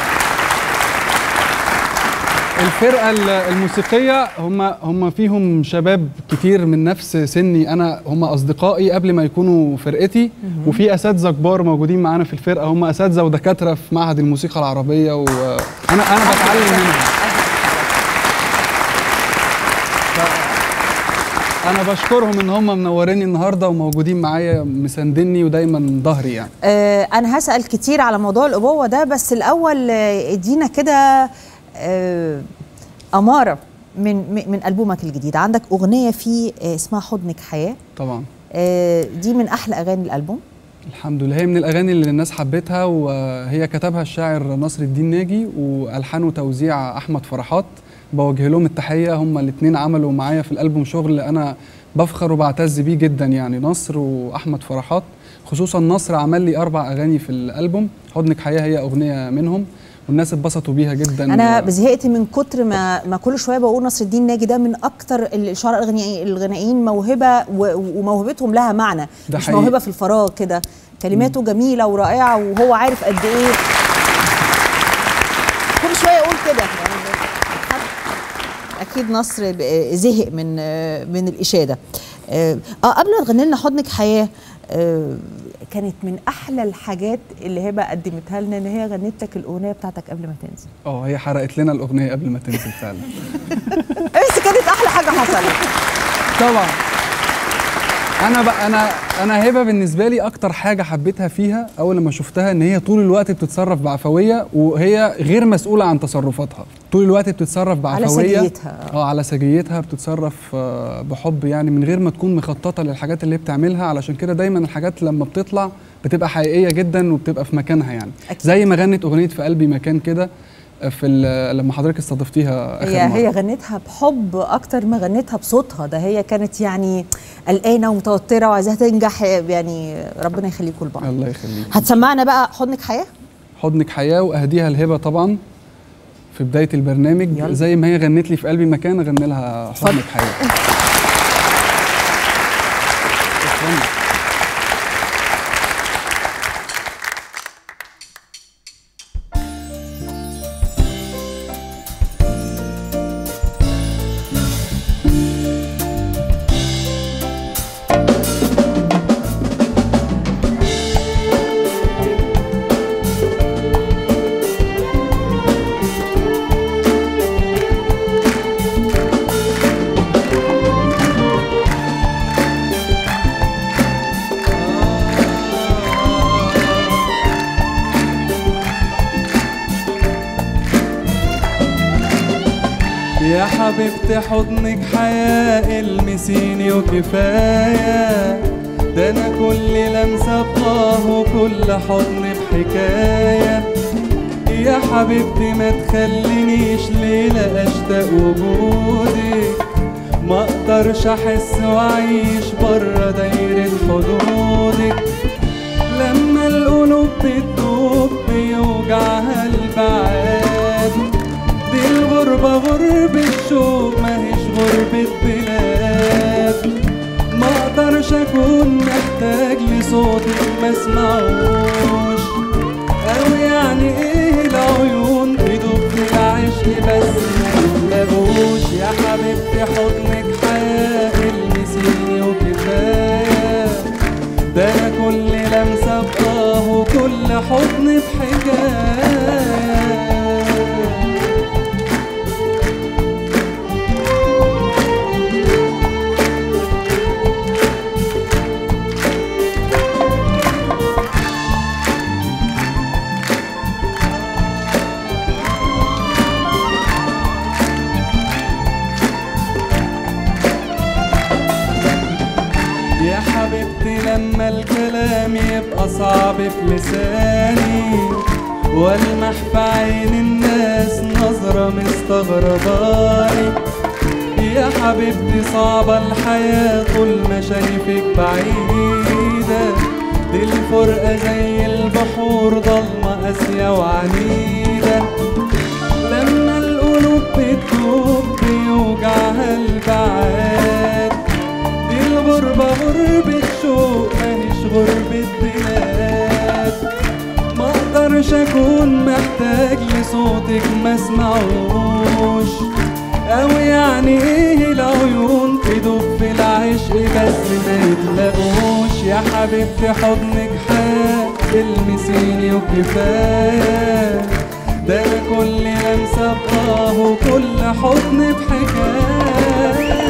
الفرقه الموسيقيه هم هم فيهم شباب كتير من نفس سني انا هم اصدقائي قبل ما يكونوا فرقتي وفي اساتذه كبار موجودين معانا في الفرقه هم اساتذه ودكاتره في معهد الموسيقى العربيه وانا انا بتعلم منهم. انا بشكرهم ان هم منوريني النهارده وموجودين معايا مساندني ودايما ظهري يعني. آه انا هسال كتير على موضوع الابوه ده بس الاول آه، ادينا كده آه اماره من من البومك الجديد. عندك اغنيه فيه آه اسمها حضنك حياه طبعا آه دي من احلى اغاني الالبوم. الحمد لله هي من الاغاني اللي الناس حبتها وهي كتبها الشاعر نصر الدين ناجي والحان وتوزيع احمد فرحات. بوجه لهم التحيه هم الاثنين عملوا معايا في الالبوم شغل انا بفخر وبعتز بيه جدا يعني نصر واحمد فرحات خصوصا نصر عمل لي اربع اغاني في الالبوم. حضنك حياه هي اغنيه منهم والناس اتبسطوا بيها جدا. انا و... زهقت من كتر ما ما كل شويه بقول نصر الدين ناجي ده من اكتر الشعراء الغنائيين موهبه و... وموهبتهم لها معنى مش حقيقي. موهبه في الفراغ كده كلماته م. جميله ورائعه وهو عارف قد ايه كل شويه اقول كده يعني اكيد نصر زهق من من الاشاده. اه قبل ما تغني لنا حضنك حياه آه كانت من احلى الحاجات اللي هبه قدمتها لنا ان هي غنت لك الاغنيه بتاعتك قبل ما تنزل. اه هي حرقت لنا الاغنيه قبل ما تنزل فعلا. بس كانت احلى حاجه حصلت. طبعا انا بقى انا انا هبه بالنسبه لي اكتر حاجه حبيتها فيها اول لما شفتها ان هي طول الوقت بتتصرف بعفويه وهي غير مسؤوله عن تصرفاتها. طول الوقت بتتصرف بعفويه على سجيتها اه على سجيتها بتتصرف بحب يعني من غير ما تكون مخططه للحاجات اللي بتعملها. علشان كده دايما الحاجات لما بتطلع بتبقى حقيقيه جدا وبتبقى في مكانها يعني أكيد. زي ما غنت اغنيه في قلبي مكان كده في لما حضرتك استضفتيها هي هي غنتها بحب اكتر ما غنتها بصوتها. ده هي كانت يعني قلقانه ومتوتره وعايزاها تنجح يعني ربنا يخليكم لبعض. الله يخليك. هتسمعنا بقى حضنك حياه؟ حضنك حياه واهديها الهبه طبعا في بدايه البرنامج يلا. زي ما هي غنت لي في قلبي مكان اغني لها حضنك حياه. يا حبيبتي حضنك حياة المسيني وكفاية ده أنا كل لمسة بطاه وكل حضن بحكاية. يا حبيبتي ما تخلينيش ليلة أشتاق وجودك ما أقدرش أحس وأعيش برا دايرة حدودك. لما القلوب بتدوب بيوجعها البعاد دي الغربة غربة شوق ماهيش غربة بلاد. ما اقدرش اكون محتاج لصوتك ما اسمعوش او يعني ايه العيون تدوب في العشق بس ما يلاقوش. يا حبيبتي حضنك حياة المسيني وكفاية ده انا كل لمسة بطاه وكل حضن بحكاية. يا حبيبتي لما الكلام يبقى صعب في لساني والمح في عين الناس نظرة مستغرباني يا حبيبتي صعبة الحياة طول ما شايفك بعيدة، دي الفرقة زي البحور ضلمة قاسية وعنيدة، لما القلوب بتدوب بيوجعها البعاد، دي الغربة غربة شوق ماهيش غربة بلاد، ما اقدرش اكون محتاج لصوتك ما اسمعوش، او يعني ايه العيون تدوب في العشق بس ما يتلاقوش، يا حبيبتي حضنك حال تلمسيني وكفايه، ده كل لمسه بآه وكل حضن بحكايه.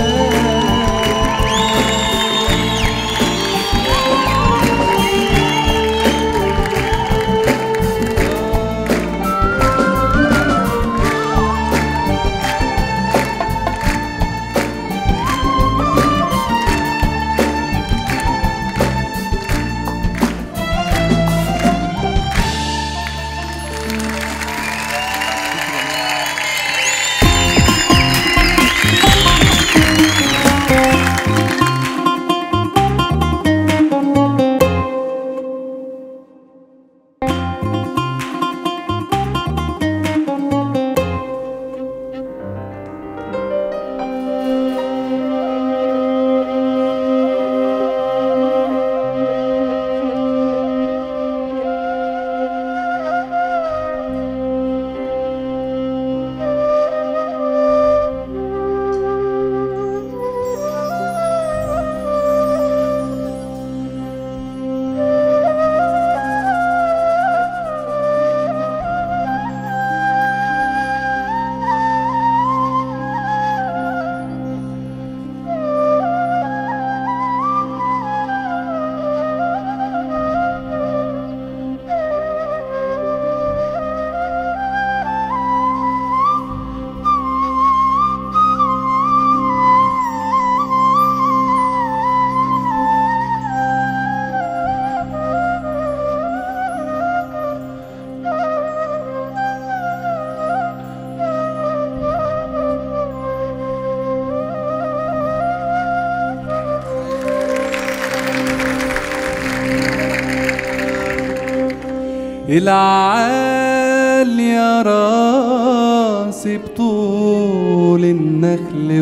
العالية راسي بطول النخل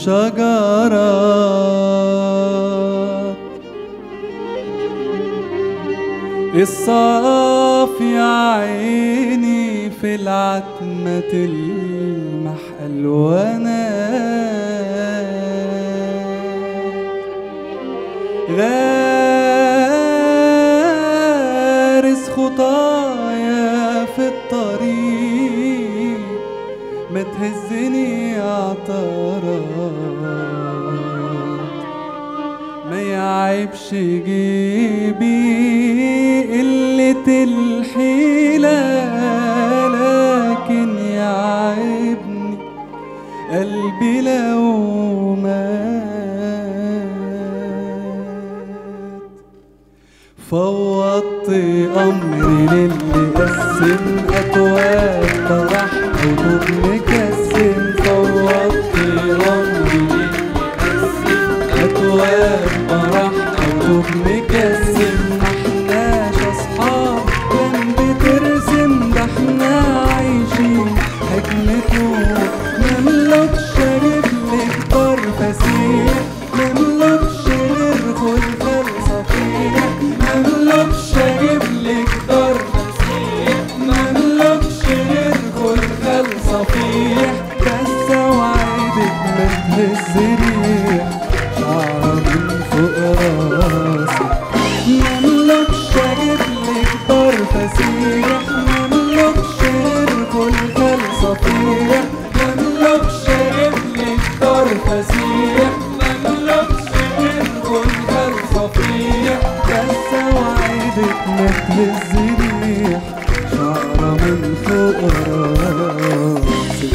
والشجرات، الصافي عيني في العتمة تلمح ألوانات، غارس خطايا في الطريق ما تهزني عطارات، ما يعيبش جيبي قلة الحيلة، لكن يعيبني قلبي لو مات، فوضت أمري للي قسم أكواب فرح قلوب مكسم، فوضت أمري للي قسم أكواب فرح قلوب مكسم، محناش أصحاب كان بترسم، ده احنا عايشين حكمته، مملكش أجيبلك طار فسيح، مملكش غير خلفة صفيح، مملكش اجيبلك دار فسيح، مملكش غير خلخال صفيح، بس اوعدك ما تهزنيش شعرة من فوق راسي، مملكش اجيبلك دار فسيح، مملكش غير خلخال صفيح، مملكش اجيبلك دار فسيح، مملكش غير خلخال صفيح، بس اوعدك ما تهزنيش شعرة من فوق راسي.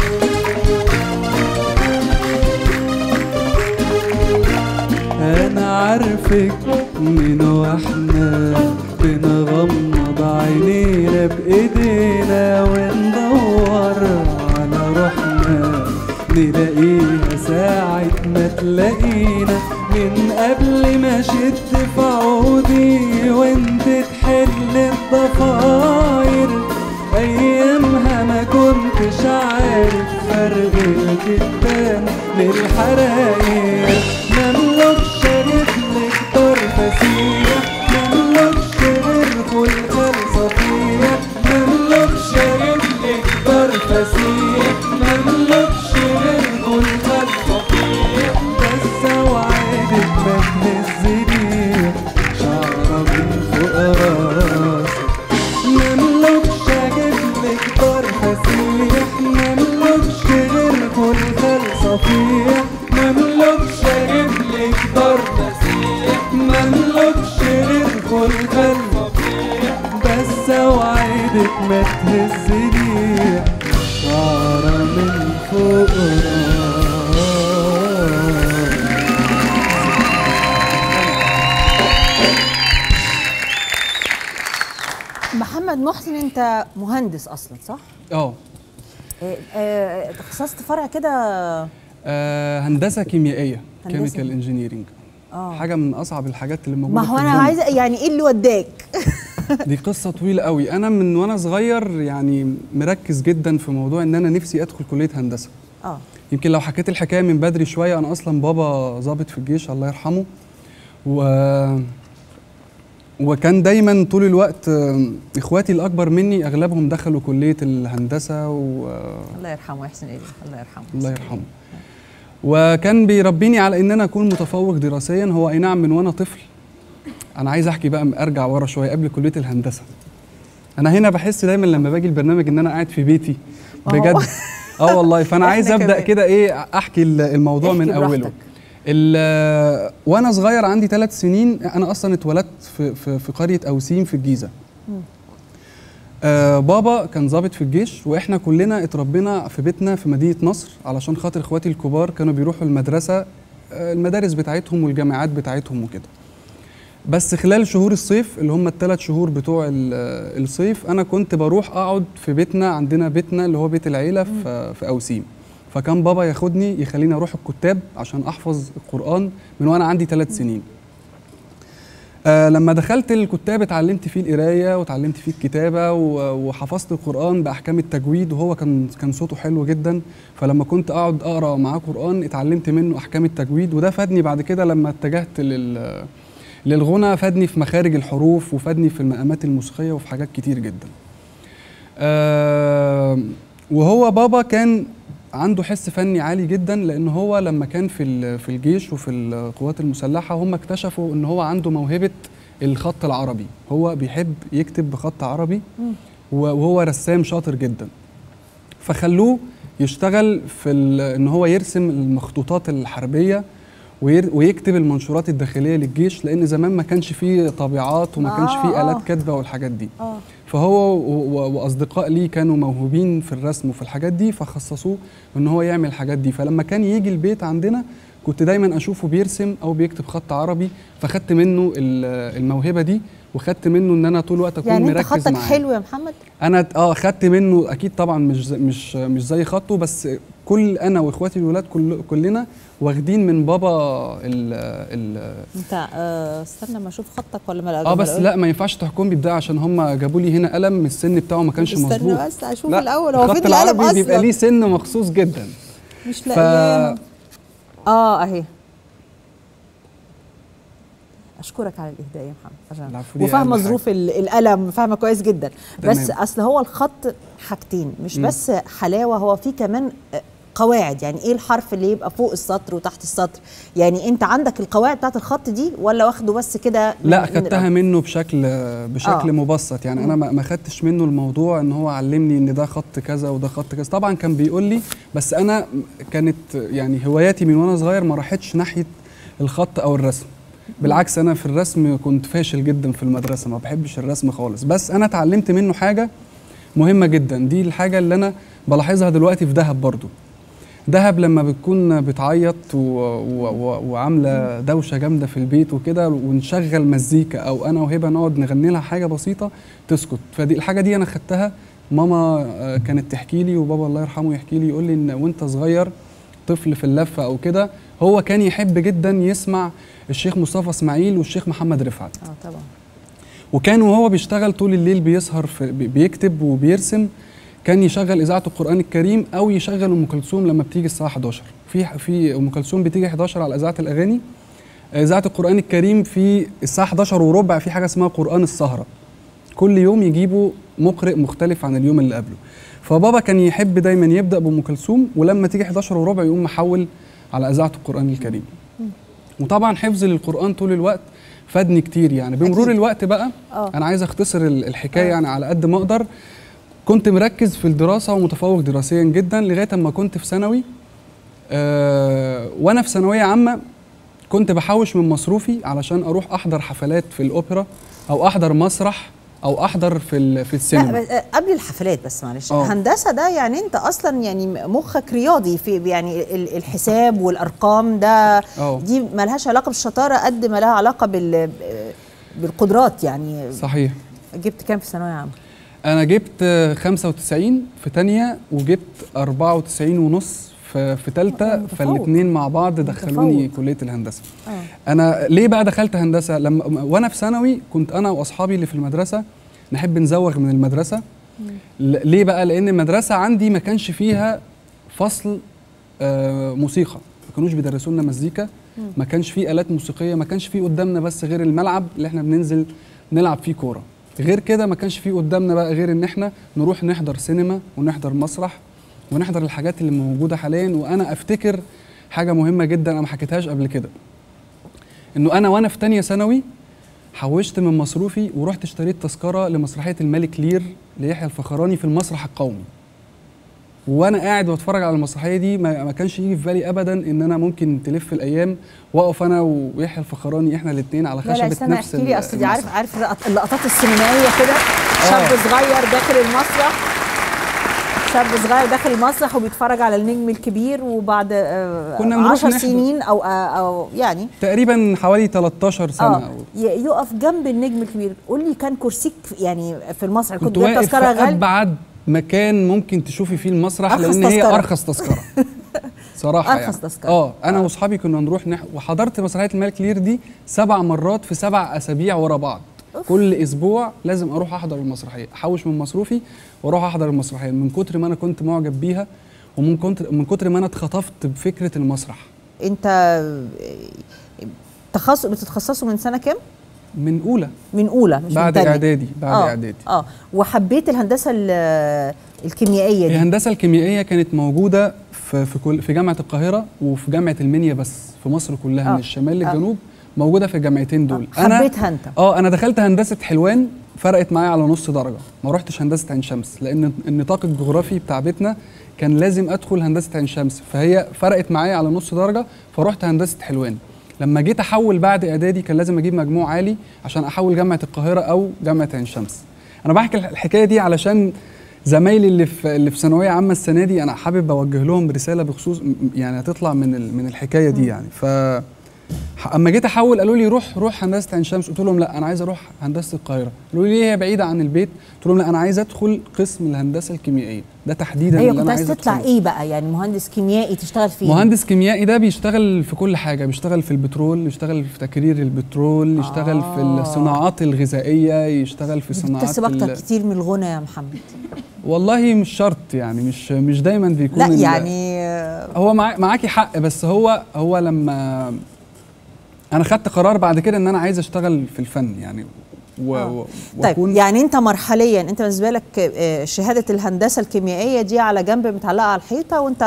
انا عارفك من واحنا بنغمض عينينا بايدينا وندور على روحنا نلاقيها ساعة ما تلاقينا من قبل ما شد في عودي وانت تحل الضفاير ايامها ما كنتش عارف فرق الكتان من الحراير مملكش رجلك طرف فيا مملكش غير خلق الصفية مملكش رجلك طرف فيا مملكش غير خلق الصفية بس اوعدك ما تهزني شعرة من فوق راسك مملكش اجيبلك طرف فيا مملكش غير خلق الصفية مملكش اجيبلك طرف فيا مملكش غير خلق الصفية بس اوعدك ما تهزني شعرة من فوق راسك. محمد محسن انت مهندس اصلا صح؟ اه آه، آه، تخصصت فرع كده آه، هندسه كيميائيه هندسة. كيميكال انجينيرنج اه حاجه من اصعب الحاجات اللي موجوده ما هو في انا الدنيا. عايزه يعني ايه اللي وداك؟ دي قصه طويله قوي. انا من وانا صغير يعني مركز جدا في موضوع ان انا نفسي ادخل كليه هندسه. اه يمكن لو حكيت الحكايه من بدري شويه، انا اصلا بابا ضابط في الجيش الله يرحمه، و وكان دايما طول الوقت آه، اخواتي الاكبر مني اغلبهم دخلوا كليه الهندسه و الله يرحمه ويحسن اليه الله يرحمه الله يرحمه. وكان بيربيني على ان انا اكون متفوق دراسيا. هو اي نعم من وانا طفل، انا عايز احكي بقى ارجع ورا شويه قبل كليه الهندسه. انا هنا بحس دايما لما باجي البرنامج ان انا قاعد في بيتي بجد. اه والله. فانا عايز ابدا كده ايه احكي الموضوع من اوله. وانا صغير عندي ثلاث سنين، انا اصلا اتولدت في في, في قريه اوسيم في الجيزه. آه بابا كان ضابط في الجيش، واحنا كلنا اتربينا في بيتنا في مدينه نصر علشان خاطر اخواتي الكبار كانوا بيروحوا المدرسه، آه المدارس بتاعتهم والجامعات بتاعتهم وكده. بس خلال شهور الصيف اللي هم الثلاث شهور بتوع الصيف انا كنت بروح اقعد في بيتنا، عندنا بيتنا اللي هو بيت العيله في في اوسيم. فكان بابا ياخدني يخليني اروح الكتاب عشان احفظ القران من وانا عندي ثلاث سنين. آه لما دخلت الكتاب اتعلمت فيه القرايه وتعلمت فيه الكتابه وحفظت القران باحكام التجويد، وهو كان كان صوته حلو جدا. فلما كنت اقعد اقرا معاه قران اتعلمت منه احكام التجويد، وده فادني بعد كده لما اتجهت لل للغنى، فادني في مخارج الحروف وفادني في المقامات الموسيقيه وفي حاجات كتير جدا. آه وهو بابا كان عنده حس فني عالي جدا، لان هو لما كان في في الجيش وفي القوات المسلحه هم اكتشفوا ان هو عنده موهبه الخط العربي. هو بيحب يكتب بخط عربي وهو رسام شاطر جدا. فخلوه يشتغل في ان هو يرسم المخطوطات الحربيه ويكتب المنشورات الداخليه للجيش، لان زمان ما كانش فيه طابعات وما كانش فيه آلات كاتبه والحاجات دي. آه. فهو واصدقاء ليه كانوا موهوبين في الرسم وفي الحاجات دي، فخصصوه ان هو يعمل الحاجات دي. فلما كان يجي البيت عندنا كنت دايما اشوفه بيرسم او بيكتب خط عربي، فخدت منه الموهبه دي وخدت منه ان انا طول الوقت اكون يعني مركز معاه. يعني انت خطك حلو يا محمد؟ انا اه خدت منه اكيد طبعا، مش مش مش زي خطه، بس كل انا واخواتي الولاد كل كلنا واخدين من بابا ال ال انت آه استنى ما اشوف خطك ولا ما اه بس لا ما ينفعش تحكم لي بده عشان هم جابوا لي هنا قلم السن بتاعه ما كانش مظبوط. استنى بس اشوف الاول هو فين القلم العربي اصلا؟ بيبقى ليه سن مخصوص جدا. مش لاقياه. ف... اه اهي. اشكرك على الاهداء يا محمد عشان وفاهمه ظروف القلم، فاهمه كويس جدا. تمام. بس اصل هو الخط حاجتين، مش م. بس حلاوه، هو في كمان قواعد. يعني ايه الحرف اللي يبقى فوق السطر وتحت السطر؟ يعني انت عندك القواعد بتاعت الخط دي ولا واخده بس كده؟ لا خدتها منه بشكل بشكل آه. مبسط. يعني م. انا ما خدتش منه الموضوع ان هو علمني ان ده خط كذا وده خط كذا. طبعا كان بيقول لي، بس انا كانت يعني هواياتي من وانا صغير ما راحتش ناحيه الخط او الرسم. بالعكس انا في الرسم كنت فاشل جدا في المدرسه، ما بحبش الرسم خالص. بس انا اتعلمت منه حاجه مهمه جدا، دي الحاجه اللي انا بلاحظها دلوقتي في دهب برضو. دهب لما بتكون بتعيط و... و... و... وعامله دوشه جامده في البيت وكده، ونشغل مزيكا او انا وهبه نقعد نغني لها حاجه بسيطه تسكت. فدي الحاجه دي انا خدتها، ماما كانت تحكي لي وبابا الله يرحمه يحكي لي، يقول لي ان وانت صغير طفل في اللفه او كده، هو كان يحب جدا يسمع الشيخ مصطفى اسماعيل والشيخ محمد رفعت. اه طبعا. وكان وهو بيشتغل طول الليل بيسهر في بيكتب وبيرسم، كان يشغل اذاعه القران الكريم او يشغل ام كلثوم لما بتيجي الساعه حداشر. في في ام كلثوم بتيجي حداشر على اذاعه الاغاني، اذاعه القران الكريم في الساعه حداشر وربع في حاجه اسمها قران السهره. كل يوم يجيبوا مقرئ مختلف عن اليوم اللي قبله. فبابا كان يحب دايما يبدا بام كلثوم، ولما تيجي حداشر وربع يقوم محول على اذاعه القران الكريم. وطبعا حفظ للقران طول الوقت فادني كتير يعني. بمرور أكيد. الوقت بقى أوه. انا عايز اختصر الحكايه أوه. يعني على قد ما اقدر. كنت مركز في الدراسه ومتفوق دراسيا جدا لغايه اما كنت في ثانوي. أه وانا في ثانويه عامه كنت بحوش من مصروفي علشان اروح احضر حفلات في الاوبرا او احضر مسرح او احضر في في السينما. لا قبل الحفلات بس معلش، الهندسه ده يعني انت اصلا يعني مخك رياضي، في يعني الحساب والارقام ده أوه. دي ما لهاش علاقه بالشطاره قد ما لها علاقه بال بالقدرات يعني. صحيح. جبت كام في ثانويه عامه؟ انا جبت خمسة وتسعين في ثانيه وجبت أربعة وتسعين ونص في في ثالثه، فالاثنين مع بعض دخلوني متفوق. كليه الهندسه. أوه. انا ليه بقى دخلت هندسه؟ لما وانا في ثانوي كنت انا واصحابي اللي في المدرسه نحب نزوغ من المدرسه. مم. ليه بقى؟ لان المدرسه عندي ما كانش فيها فصل آه موسيقى، ما كانوش بيدرسوا لنا مزيكا، مم. ما كانش فيه آلات موسيقيه، ما كانش فيه قدامنا بس غير الملعب اللي احنا بننزل نلعب فيه كوره. غير كده ما كانش فيه قدامنا بقى غير ان احنا نروح نحضر سينما ونحضر مسرح ونحضر الحاجات اللي موجوده حاليا. وانا افتكر حاجه مهمه جدا انا ما حكيتهاش قبل كده، انه انا وانا في ثانيه ثانوي حوشت من مصروفي ورحت اشتريت تذكره لمسرحيه الملك لير ليحيى الفخراني في المسرح القومي. وانا قاعد بتفرج على المسرحيه دي ما كانش يجي في بالي ابدا ان انا ممكن تلف الايام واقف انا ويحيى الفخراني احنا الاثنين على خشبه نفس. لا لا احكي لي، اصل دي عارف عارف اللقطات السينمائيه كده، شاب آه. صغير داخل المسرح، شاب صغير داخل المسرح وبيتفرج على النجم الكبير، وبعد آه عشر سنين او آه او يعني تقريبا حوالي تلتاشر سنه آه يقف جنب النجم الكبير. قول لي كان كرسيك يعني في المسرح كنت واقف في ابعد مكان ممكن تشوفي فيه المسرح لان هي ارخص تذكره صراحه ارخص يعني. تذكره اه انا آه. واصحابي كنا نروح نح... وحضرت مسرحيه الملك لير دي سبع مرات في سبع اسابيع ورا بعض. أوف. كل اسبوع لازم اروح احضر المسرحيه، احوش من مصروفي واروح احضر المسرحيه من كتر ما انا كنت معجب بيها ومن كتر من كتر ما انا اتخطفت بفكره المسرح. انت تخصص بتتخصصوا من سنه كام؟ من اولى. من اولى مش بعد اعدادي. بعد آه. اعدادي. اه وحبيت الهندسه الكيميائيه دي؟ الهندسه الكيميائيه كانت موجوده في في كل في جامعه القاهره وفي جامعه المنيا، بس في مصر كلها آه. من الشمال للجنوب آه. موجوده في الجامعتين دول. آه. حبيتها انت؟ اه انا دخلت هندسه حلوان، فرقت معايا على نص درجه، ما رحتش هندسه عين شمس لان النطاق الجغرافي بتاع بيتنا كان لازم ادخل هندسه عين شمس، فهي فرقت معايا على نص درجه فرحت هندسه حلوان. لما جيت احول بعد اعدادي كان لازم اجيب مجموع عالي عشان احول جامعه القاهره او جامعه عين شمس. انا بحكي الحكايه دي علشان زمايلي اللي في اللي في ثانويه عامه السنه دي انا حابب اوجه لهم رساله بخصوص يعني هتطلع من من الحكايه دي يعني. ف اما جيت احول قالوا لي روح روح هندسه عين شمس، قلت لهم لا انا عايز اروح هندسه القاهره. قالوا لي ليه هي بعيده عن البيت؟ قلت لهم لا انا عايز ادخل قسم الهندسه الكيميائيه ده تحديدا. أيوة اللي انا عايز تطلع أدخل. ايه بقى يعني مهندس كيميائي تشتغل فيه؟ مهندس كيميائي ده بيشتغل في كل حاجه، بيشتغل في البترول، يشتغل في تكرير البترول، يشتغل آه. في الصناعات الغذائيه، يشتغل في صناعات بتكسب اكتر كتير من الغنى يا محمد. والله مش شرط يعني، مش مش دايما بيكون لا يعني هو معاكي حق، بس هو هو لما انا خدت قرار بعد كده ان انا عايز اشتغل في الفن يعني و آه. طيب يعني انت مرحليا انت بالنسبه لك شهاده الهندسه الكيميائيه دي على جنب متعلقه على الحيطه وانت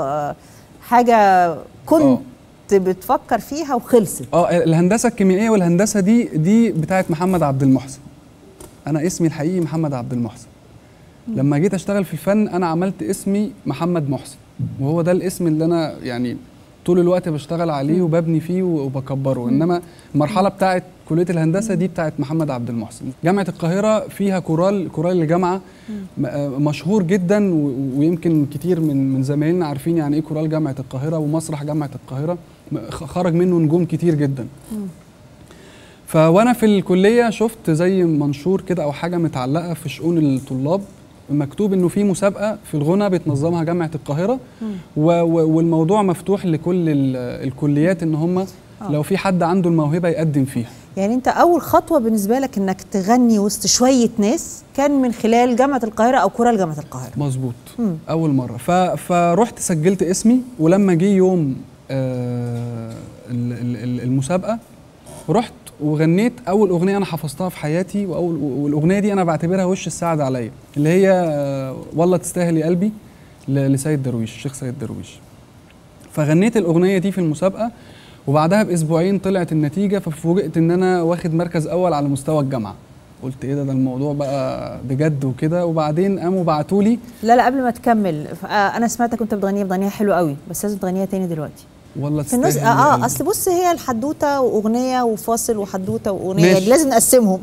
حاجه كنت أوه. بتفكر فيها وخلصت؟ اه الهندسه الكيميائيه والهندسه دي دي بتاعت محمد عبد المحسن. انا اسمي الحقيقي محمد عبد المحسن. م. لما جيت اشتغل في الفن انا عملت اسمي محمد محسن، وهو ده الاسم اللي انا يعني طول الوقت بشتغل عليه وببني فيه وبكبره. انما المرحله بتاعه كليه الهندسه دي بتاعه محمد عبد المحسن. جامعه القاهره فيها كورال، كورال الجامعه مشهور جدا، ويمكن كتير من من زمايلنا عارفين يعني ايه كورال جامعه القاهره، ومسرح جامعه القاهره خرج منه نجوم كتير جدا. فوانا في الكليه شفت زي منشور كده او حاجه متعلقه في شؤون الطلاب، مكتوب انه في مسابقه في الغنى بتنظمها جامعه القاهره، والموضوع مفتوح لكل الكليات ان هم لو في حد عنده الموهبه يقدم فيها. يعني انت اول خطوه بالنسبه لك انك تغني وسط شويه ناس كان من خلال جامعه القاهره او كورال جامعه القاهره؟ مظبوط. اول مره فرحت سجلت اسمي، ولما جه يوم آه المسابقه رحت وغنيت اول اغنيه انا حفظتها في حياتي، واول والاغنيه دي انا بعتبرها وش السعد عليا، اللي هي آه والله تستاهل يا قلبي لسيد درويش، الشيخ سيد درويش. فغنيت الاغنيه دي في المسابقه، وبعدها باسبوعين طلعت النتيجه، ففوجئت ان انا واخد مركز اول على مستوى الجامعه. قلت ايه ده، ده الموضوع بقى بجد وكده. وبعدين قاموا بعتوا لي. لا لا قبل ما تكمل، انا سمعتك كنت بتغنيها بتغنيها حلوه قوي، بس لازم تغنيها تاني دلوقتي. والله في النص. اه اه اصل بص، هي الحدوته واغنيه وفاصل وحدوته واغنيه، يعني لازم نقسمهم.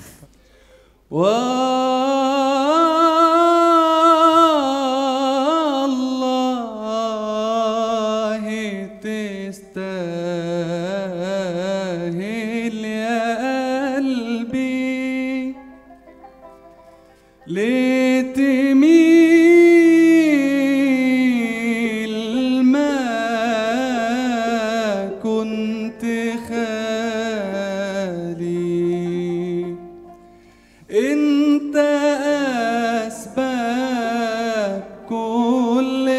والله تستاهل يا قلبي ليه تميل ما كنت خالي، انت اسباب كل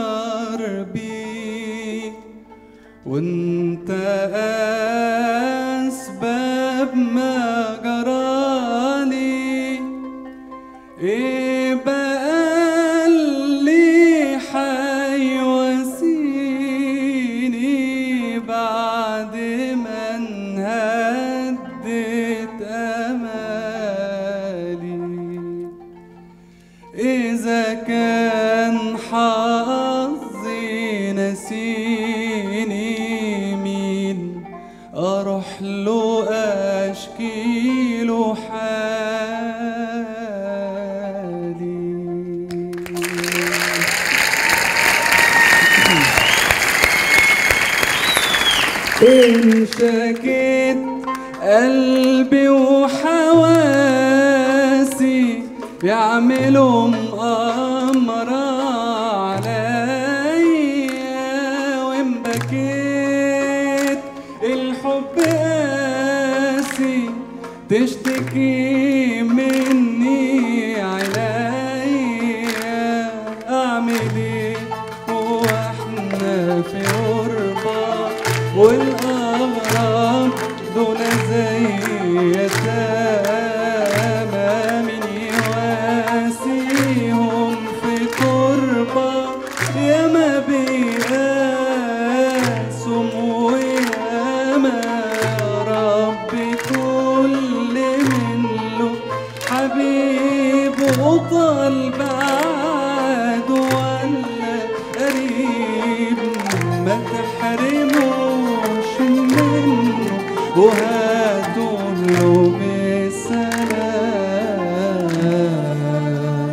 كربي، وانت اسباب ما جرالي. ايه بقى اللي حيواسيني بعد ما انهدت امالي؟ اذا كان حظي نسيني مين اروح له اشكي له حالي. إن شكيت قلبي وحواسي يعملوا مؤامرة عليا، وإن بكيت الحب قاسي تشتكي مني عليا. أعمل إيه وإحنا في غربة والأغراب دون زي يتامى، من يواسيهم في تربة ياما بيقاسهم وياما ربي كل منه حبيب وطال بعد ولا قريب، ما تحرموش منه وهاتوا له بالسلام.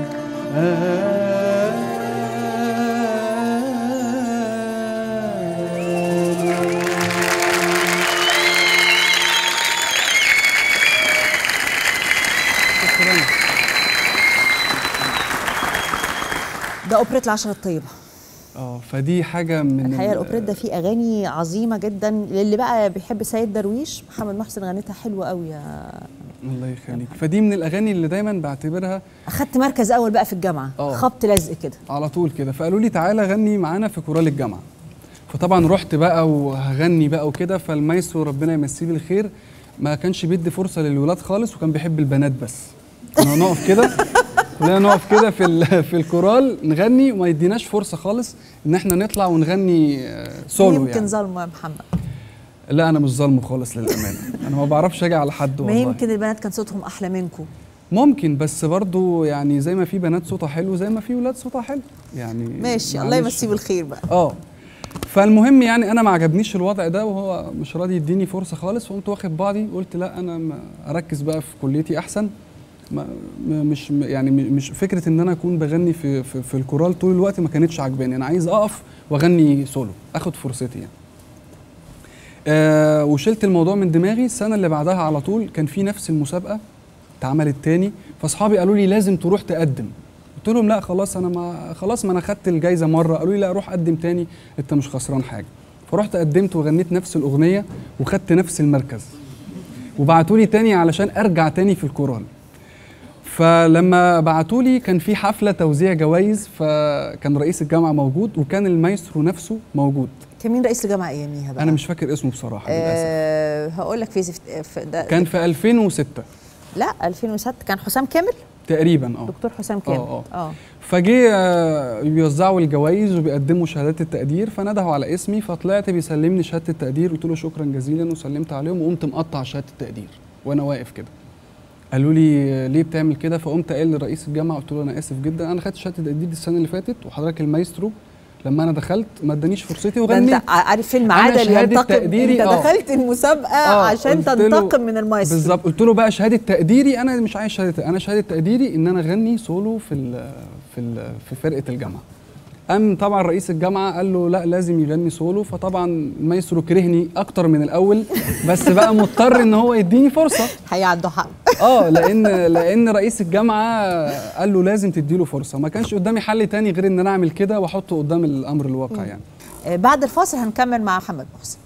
ده اوبريت العشرة الطيبة. اه فدي حاجه من الحقيقه الاوبريت ده فيه اغاني عظيمه جدا، للي بقى بيحب سيد درويش محمد محسن غنتها حلوه قوي يا الله يخليك. فدي من الاغاني اللي دايما بعتبرها. اخدت مركز اول بقى في الجامعه، خبط لزق كده على طول كده، فقالوا لي تعالى غني معانا في كورال الجامعه. فطبعا رحت بقى وهغني بقى وكده، فالمايسترو ربنا يمسيه بالخير ما كانش بيدي فرصه للولاد خالص، وكان بيحب البنات بس. كنا نقف كده كلنا نقف كده في في الكورال نغني، وما يديناش فرصه خالص ان احنا نطلع ونغني سولو. يمكن يعني ظلمه يا محمد. لا انا مش ظلمه خالص للامانه، انا ما بعرفش اجي على حد والله. ما يمكن البنات كان صوتهم احلى منكم. ممكن، بس برضو يعني زي ما في بنات صوتها حلو زي ما في ولاد صوتها حلو يعني. ماشي، الله يمسيه بالخير بقى. اه فالمهم يعني انا ما عجبنيش الوضع ده وهو مش راضي يديني فرصه خالص، فقمت واخد بعضي قلت لا انا ما اركز بقى في كليتي احسن. ما مش يعني مش فكره ان انا اكون بغني في في, في الكورال طول الوقت ما كانتش عجباني، انا عايز اقف واغني سولو اخد فرصتي يعني. آه وشلت الموضوع من دماغي. السنه اللي بعدها على طول كان في نفس المسابقه اتعملت تاني، فاصحابي قالوا لي لازم تروح تقدم. قلت لهم لا خلاص انا ما خلاص ما انا خدت الجايزه مره. قالوا لي لا روح قدم تاني انت مش خسران حاجه. فرحت قدمت وغنيت نفس الاغنيه وخدت نفس المركز، وبعتوا لي تاني علشان ارجع تاني في الكورال. فلما بعتوا لي كان في حفله توزيع جوائز، فكان رئيس الجامعه موجود وكان المايسترو نفسه موجود. كان مين رئيس الجامعه اياميها بقى؟ انا مش فاكر اسمه بصراحه أه هقول لك في, في ده كان في ألفين وستة. لا ألفين وستة كان حسام كامل تقريبا. اه دكتور حسام كامل. اه اه فجي آه بيوزعوا الجوائز وبيقدموا شهادات التقدير، فندهوا على اسمي فطلعت بيسلمني شهاده التقدير. قلت له شكرا جزيلا وسلمت عليهم وقمت مقطع شهاده التقدير وانا واقف كده. قالوا لي ليه بتعمل كده؟ فقمت قايل لرئيس الجامعه قلت له انا اسف جدا انا خدت شهاده التقدير السنه اللي فاتت وحضرتك المايسترو لما انا دخلت ما ادانيش فرصتي وغنيت. انت عارف فيلم عادل ينتقم، انت دخلت المسابقه آه عشان تنتقم من المايسترو. بالظبط. قلت له بقى شهاده تقديري انا مش عايز شهاده، انا شهاده تقديري ان انا اغني سولو في ال في ال في فرقه الجامعه. قام طبعا رئيس الجامعه قال له لا لازم يغني سولو، فطبعا المايسترو كرهني اكتر من الاول بس بقى مضطر ان هو يديني فرصه. حقيقة عنده حق. اه لان لان رئيس الجامعه قال له لازم تديله فرصه، ما كانش قدامي حل تاني غير ان انا اعمل كده واحطه قدام الامر الواقع يعني. آه بعد الفاصل هنكمل مع محمد محسن.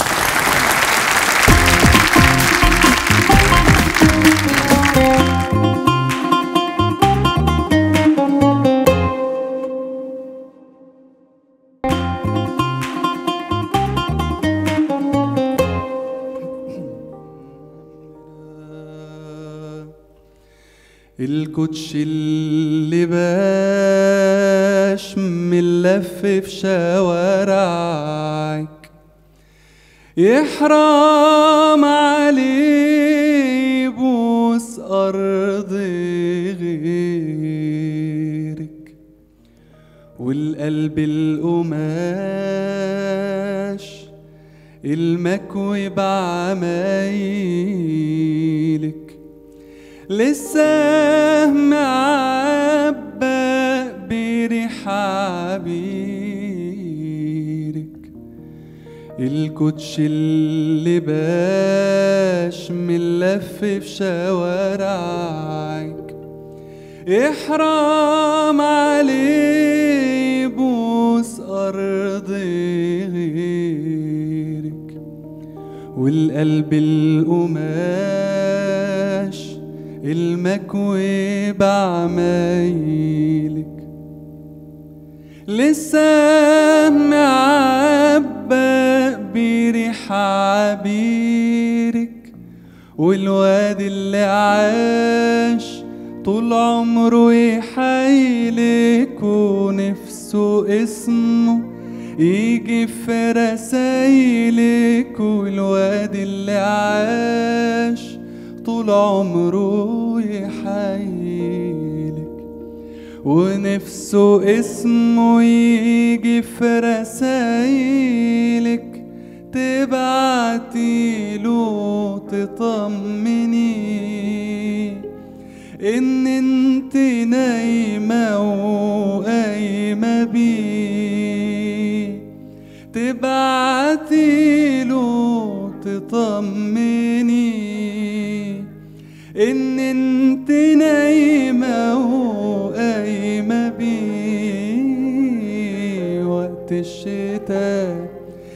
الكوتش اللي باش من لف في شوارعك يحرام عليه يبوس أرض غيرك، والقلب القماش المكوي بعمايلك لسه معبى بريح عبيرك. الكوتش اللي باش من لف في شوارعك يحرام عليه يبوس أرض غيرك، والقلب القماش المكوي بعمايلك لسه معبى بريح عبيرك، والواد اللي عاش طول عمره يحايلك ونفسه اسمه يجي في رسايلك، والواد اللي عاش طول عمره يحايلك ونفسه اسمه يجي في رسايلك، تبعتيله تطمني ان انت نايمة وقايمة بيه، تبعتيله تطمني ان انت نايمة وقايمة بيه، وقت الشتاء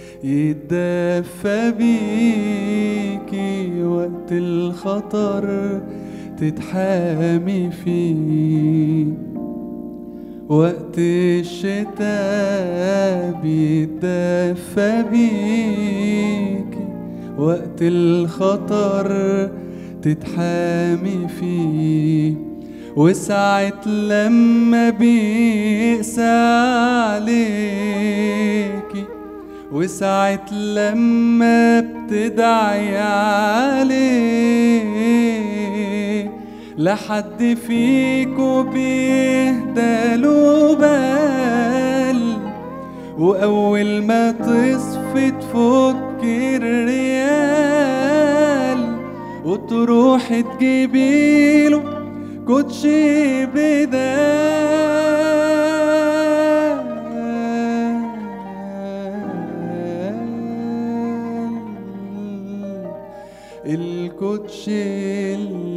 يتدفى بيكي، وقت الخطر تتحامي فيه، وقت الشتاء بيتدفى بيكي، وقت الخطر تتحامي فيه، وساعة لما بيقسى عليكي، وساعة لما بتدعي عليه، لحد فيكو بيهدى له بال وأول ما تصفي تفك الريال وتروح تجيبيله كوتشي بدال الكوتشي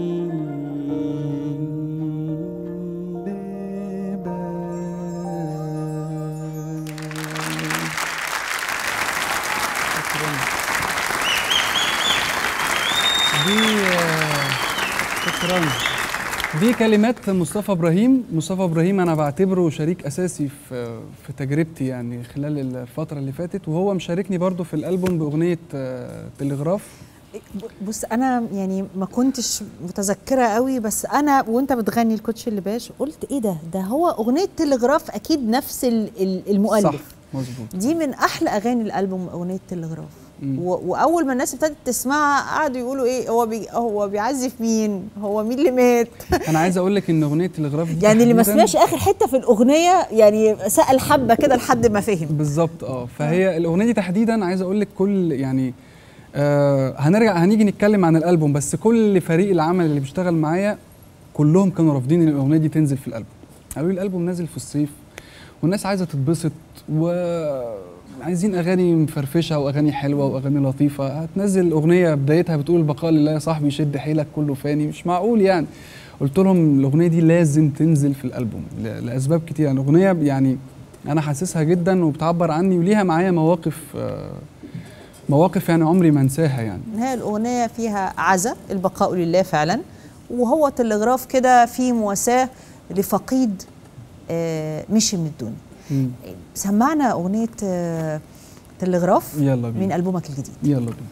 شكرا. دي كلمات مصطفى ابراهيم. مصطفى ابراهيم انا بعتبره شريك اساسي في في تجربتي يعني خلال الفتره اللي فاتت، وهو مشاركني برضو في الالبوم باغنيه تلغراف. بص انا يعني ما كنتش متذكره قوي، بس انا وانت بتغني الكوتش اللي باش قلت ايه ده ده هو اغنيه تلغراف، اكيد نفس المؤلف. صح مظبوط. دي من احلى اغاني الالبوم اغنيه تلغراف. واول ما الناس ابتدت تسمعها قعدوا يقولوا ايه هو بي هو بيعزف مين، هو مين اللي مات. انا عايز اقول لك ان اغنيه تلغراف دي يعني اللي ما سمعش اخر حته في الاغنيه يعني سأل حبه كده لحد ما فهم بالظبط. اه فهي الاغنيه دي تحديدا عايز اقول لك كل يعني آه هنرجع هنيجي نتكلم عن الالبوم، بس كل فريق العمل اللي بيشتغل معايا كلهم كانوا رافضين ان الاغنيه دي تنزل في الالبوم. قالوا لي الالبوم نازل في الصيف والناس عايزه تتبسط وعايزين اغاني مفرفشه واغاني حلوه واغاني لطيفه، هتنزل اغنيه بدايتها بتقول البقاء لله يا صاحبي شد حيلك كله فاني، مش معقول يعني. قلت لهم الاغنيه دي لازم تنزل في الالبوم لاسباب كتير. يعني الاغنيه يعني انا حاسسها جدا وبتعبر عني وليها معايا مواقف آه مواقف يعني عمري ما انساها. يعني هي الاغنيه فيها عزا البقاء لله فعلا، وهو تلغراف كده في مواساه لفقيد آه مشي من الدنيا. مم. سمعنا اغنيه آه تلغراف يلا بينا. من البومك الجديد. يلا بينا.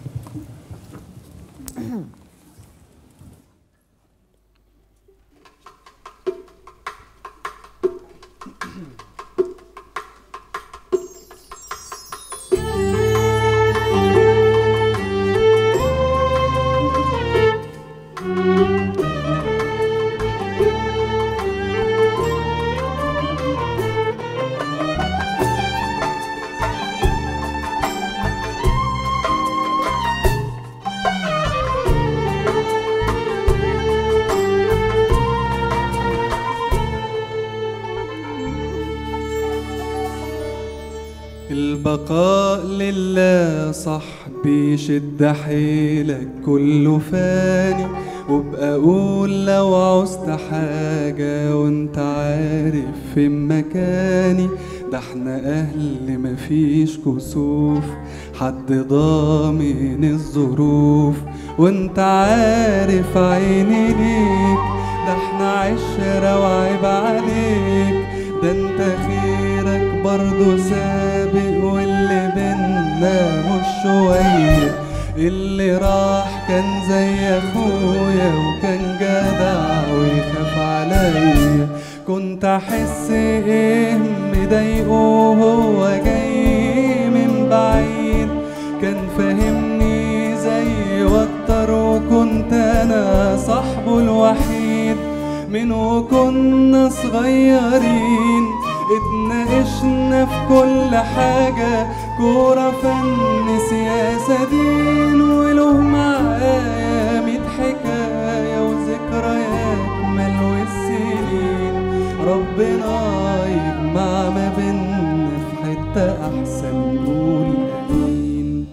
البقاء لله صاحبي شد حيلك كله فاني، وابقى اقول لو عوزت حاجة وانت عارف فين مكاني، ده احنا اهل مفيش كسوف حد ضامن الظروف، وانت عارف عيني ليك ده احنا عشرة وعيب عليك، ده انت خيرك برضو سابق واللي بينا مش شوية، اللي راح كان زي اخويا وكان جدع ويخاف عليا، كنت احس ايه مضايقه وهو جاي من بعيد، كان فاهمني زي واكتر وكنت انا صاحبه الوحيد، من وكنا صغيرين اتناقشنا في كل حاجة، كورة فن سياسة دين، وله معايا ميت حكاية وذكريات ملو السنين، ربنا يجمع ما بينا في حتة أحسن نقول أمين.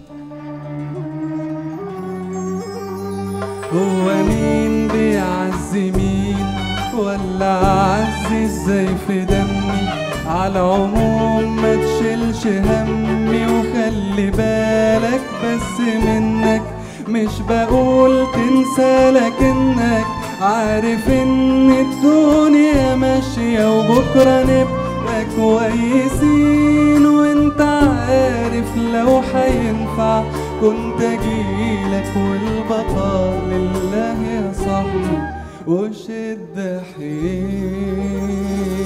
هو مين بيعز مين ولا أعز ازاي في دمي، على العموم ما تشيلش همي وخلي بالك بس منك، مش بقول تنسى لكنك عارف ان الدنيا ماشية وبكرة نبقى كويسين، وانت عارف لو هينفع كنت اجيلك، والبقاء لله يا صاحبي وشد حيلك.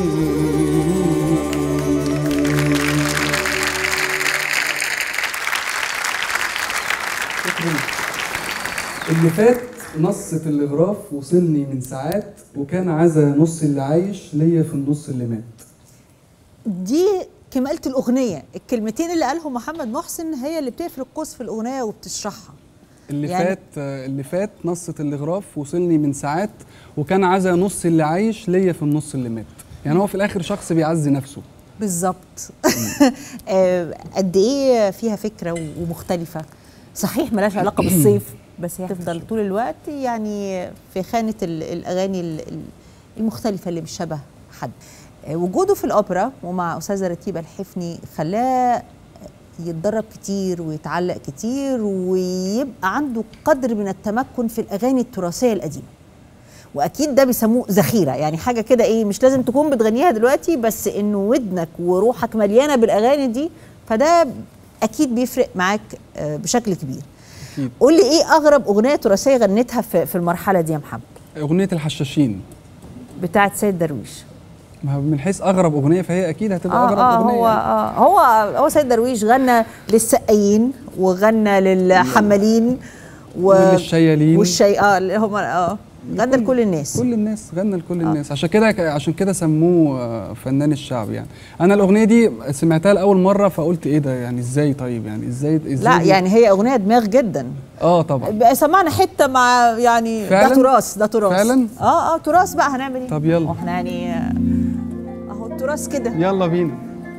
اللي فات نص تلغراف وصلني من ساعات، وكان عزا نص اللي عايش ليا في النص اللي مات. دي كمالة الأغنية، الكلمتين اللي قالهم محمد محسن هي اللي بتفرق قوس في الأغنية وبتشرحها. اللي يعني فات اللي فات نصة الإغراف وصلني من ساعات، وكان عزا نص اللي عايش ليا في النص اللي مات. يعني هو في الآخر شخص بيعزي نفسه بالظبط. قد إيه فيها فكرة ومختلفة، صحيح ملاش علاقة بالصيف بس هي هتفضل طول الوقت يعني في خانة الأغاني المختلفة اللي مش شبه حد. وجوده في الأوبرا ومع أستاذة رتيبة الحفني خلاه يتدرب كتير ويتعلق كتير ويبقى عنده قدر من التمكن في الأغاني التراثية القديمة، وأكيد ده بيسموه ذخيرة، يعني حاجة كده إيه مش لازم تكون بتغنيها دلوقتي بس إنه ودنك وروحك مليانة بالأغاني دي، فده أكيد بيفرق معاك بشكل كبير. أكيد. قول لي إيه أغرب أغنية تراثية غنيتها في المرحلة دي يا محمد؟ أغنية الحشاشين بتاعت سيد درويش. من حيث اغرب اغنيه فهي اكيد هتبقى آه اغرب آه اغنيه. هو آه هو هو سيد درويش غنى للسقايين وغنى للحمالين وللشيالين والشي اه اللي هم اه غنى لكل الناس. كل الناس غنى لكل آه. الناس، عشان كده عشان كده سموه فنان الشعب. يعني انا الاغنيه دي سمعتها لاول مره فقلت ايه ده، يعني ازاي طيب يعني ازاي ازاي لا يعني هي اغنيه دماغ جدا. اه طبعا سمعنا حته مع يعني فعلا؟ ده تراث ده تراث فعلا اه اه تراث بقى هنعمل ايه؟ طب يلا احنا يعني اهو التراث كده يلا بينا.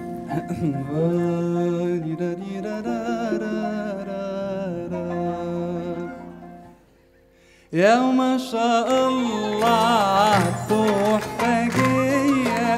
يا ما شاء الله تحفجية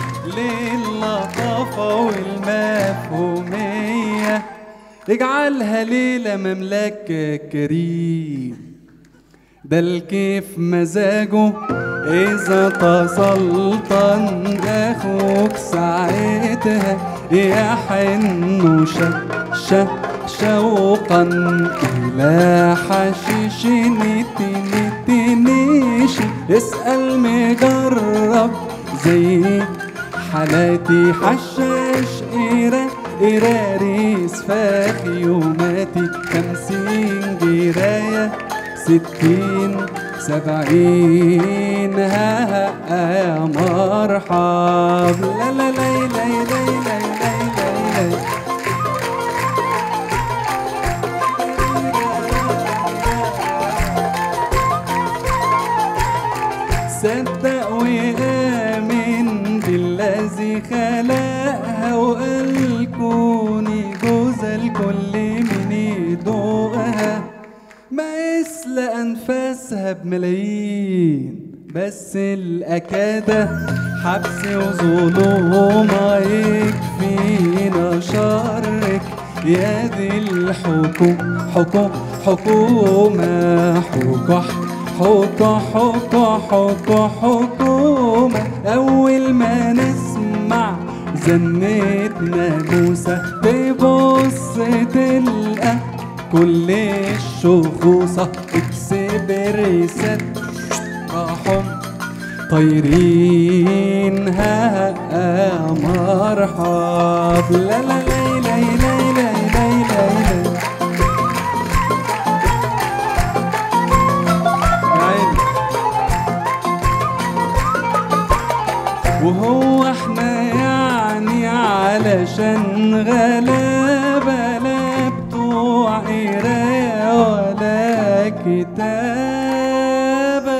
للطافة والمفهومية، اجعلها ليلة مملاك كريم، ده الكيف مزاجه إذا تسلطن أخوك ساعتها يحن شا شا شوقا إلى حشيش نتي نتي نيشي، اسأل مجرب زي حالاتي حشاش إيرا إراريس فخيوماتي خمسين جراية ستين سبعين ها ها يا مرحب لا لا لا لا لا لا لا لا. صدق وآمن بالذي خلقها وقال كوني جوز الكل من يدوقها، مثل أنفاسها بملايين بس الأكادة حبس وظلوم يكفينا شرك يا ذي الحكم حكم حكومة حكح حكح حكح حكح حكومة. أول ما نسمع زنة ناموسة تبص تلقى كل الشخوصة اكسبريسات راحهم طايرين ها مرحب لا لا لا لا لا لا لا لا. وهو احنا يعني علشان غلابة لا بتوع قراية ولا كتابة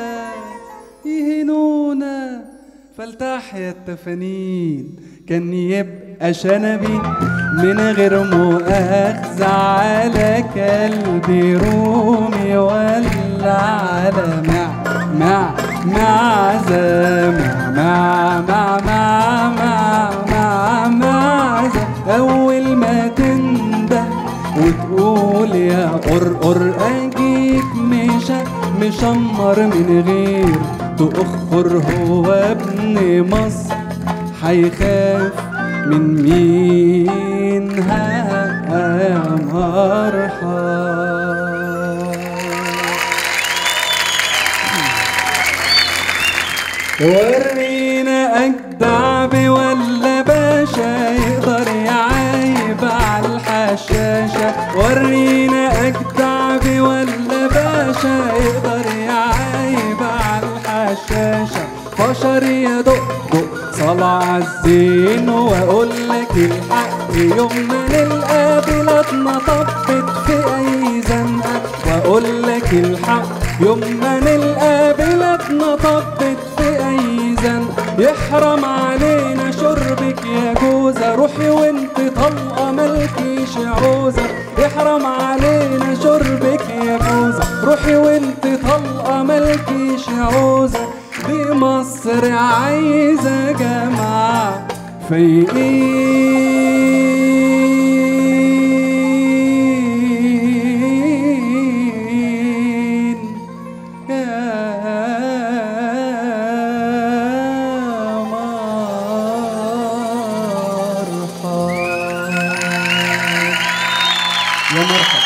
يهنونا فلتحيا التفانين، كان يبقى شنبي من غير مؤاخذة على كلبي رومي ولا على مع مع معزة مع مع مع مع مع معزة. أول ما تنده وتقول يا قرقر أجيك مش مشمر من غير تأخر، هو ابن مصر حيخاف من مين ها مرحب. ورينا أجدع ولا باشا يقدر يعيب على الحشاشة، ورينا أجدع ولا باشا يقدر يعيب على الحشاشة. فشر يدق دق طالع عالزين واقول لك الحق، يوم ما نلقى بلادنا طبت في اي زنقه. واقول لك الحق يوم ما نلقى بلادنا طبت في اي زنقه. يحرم علينا شربك يا جوزة، روحي وانت طلقه مالكيش عوزه. يحرم علينا شربك يا جوزة، روحي وانت طلقه مالكيش عوزه. دي مصر عايزه جماعه فايقين يا مرحبا يا مرحبا.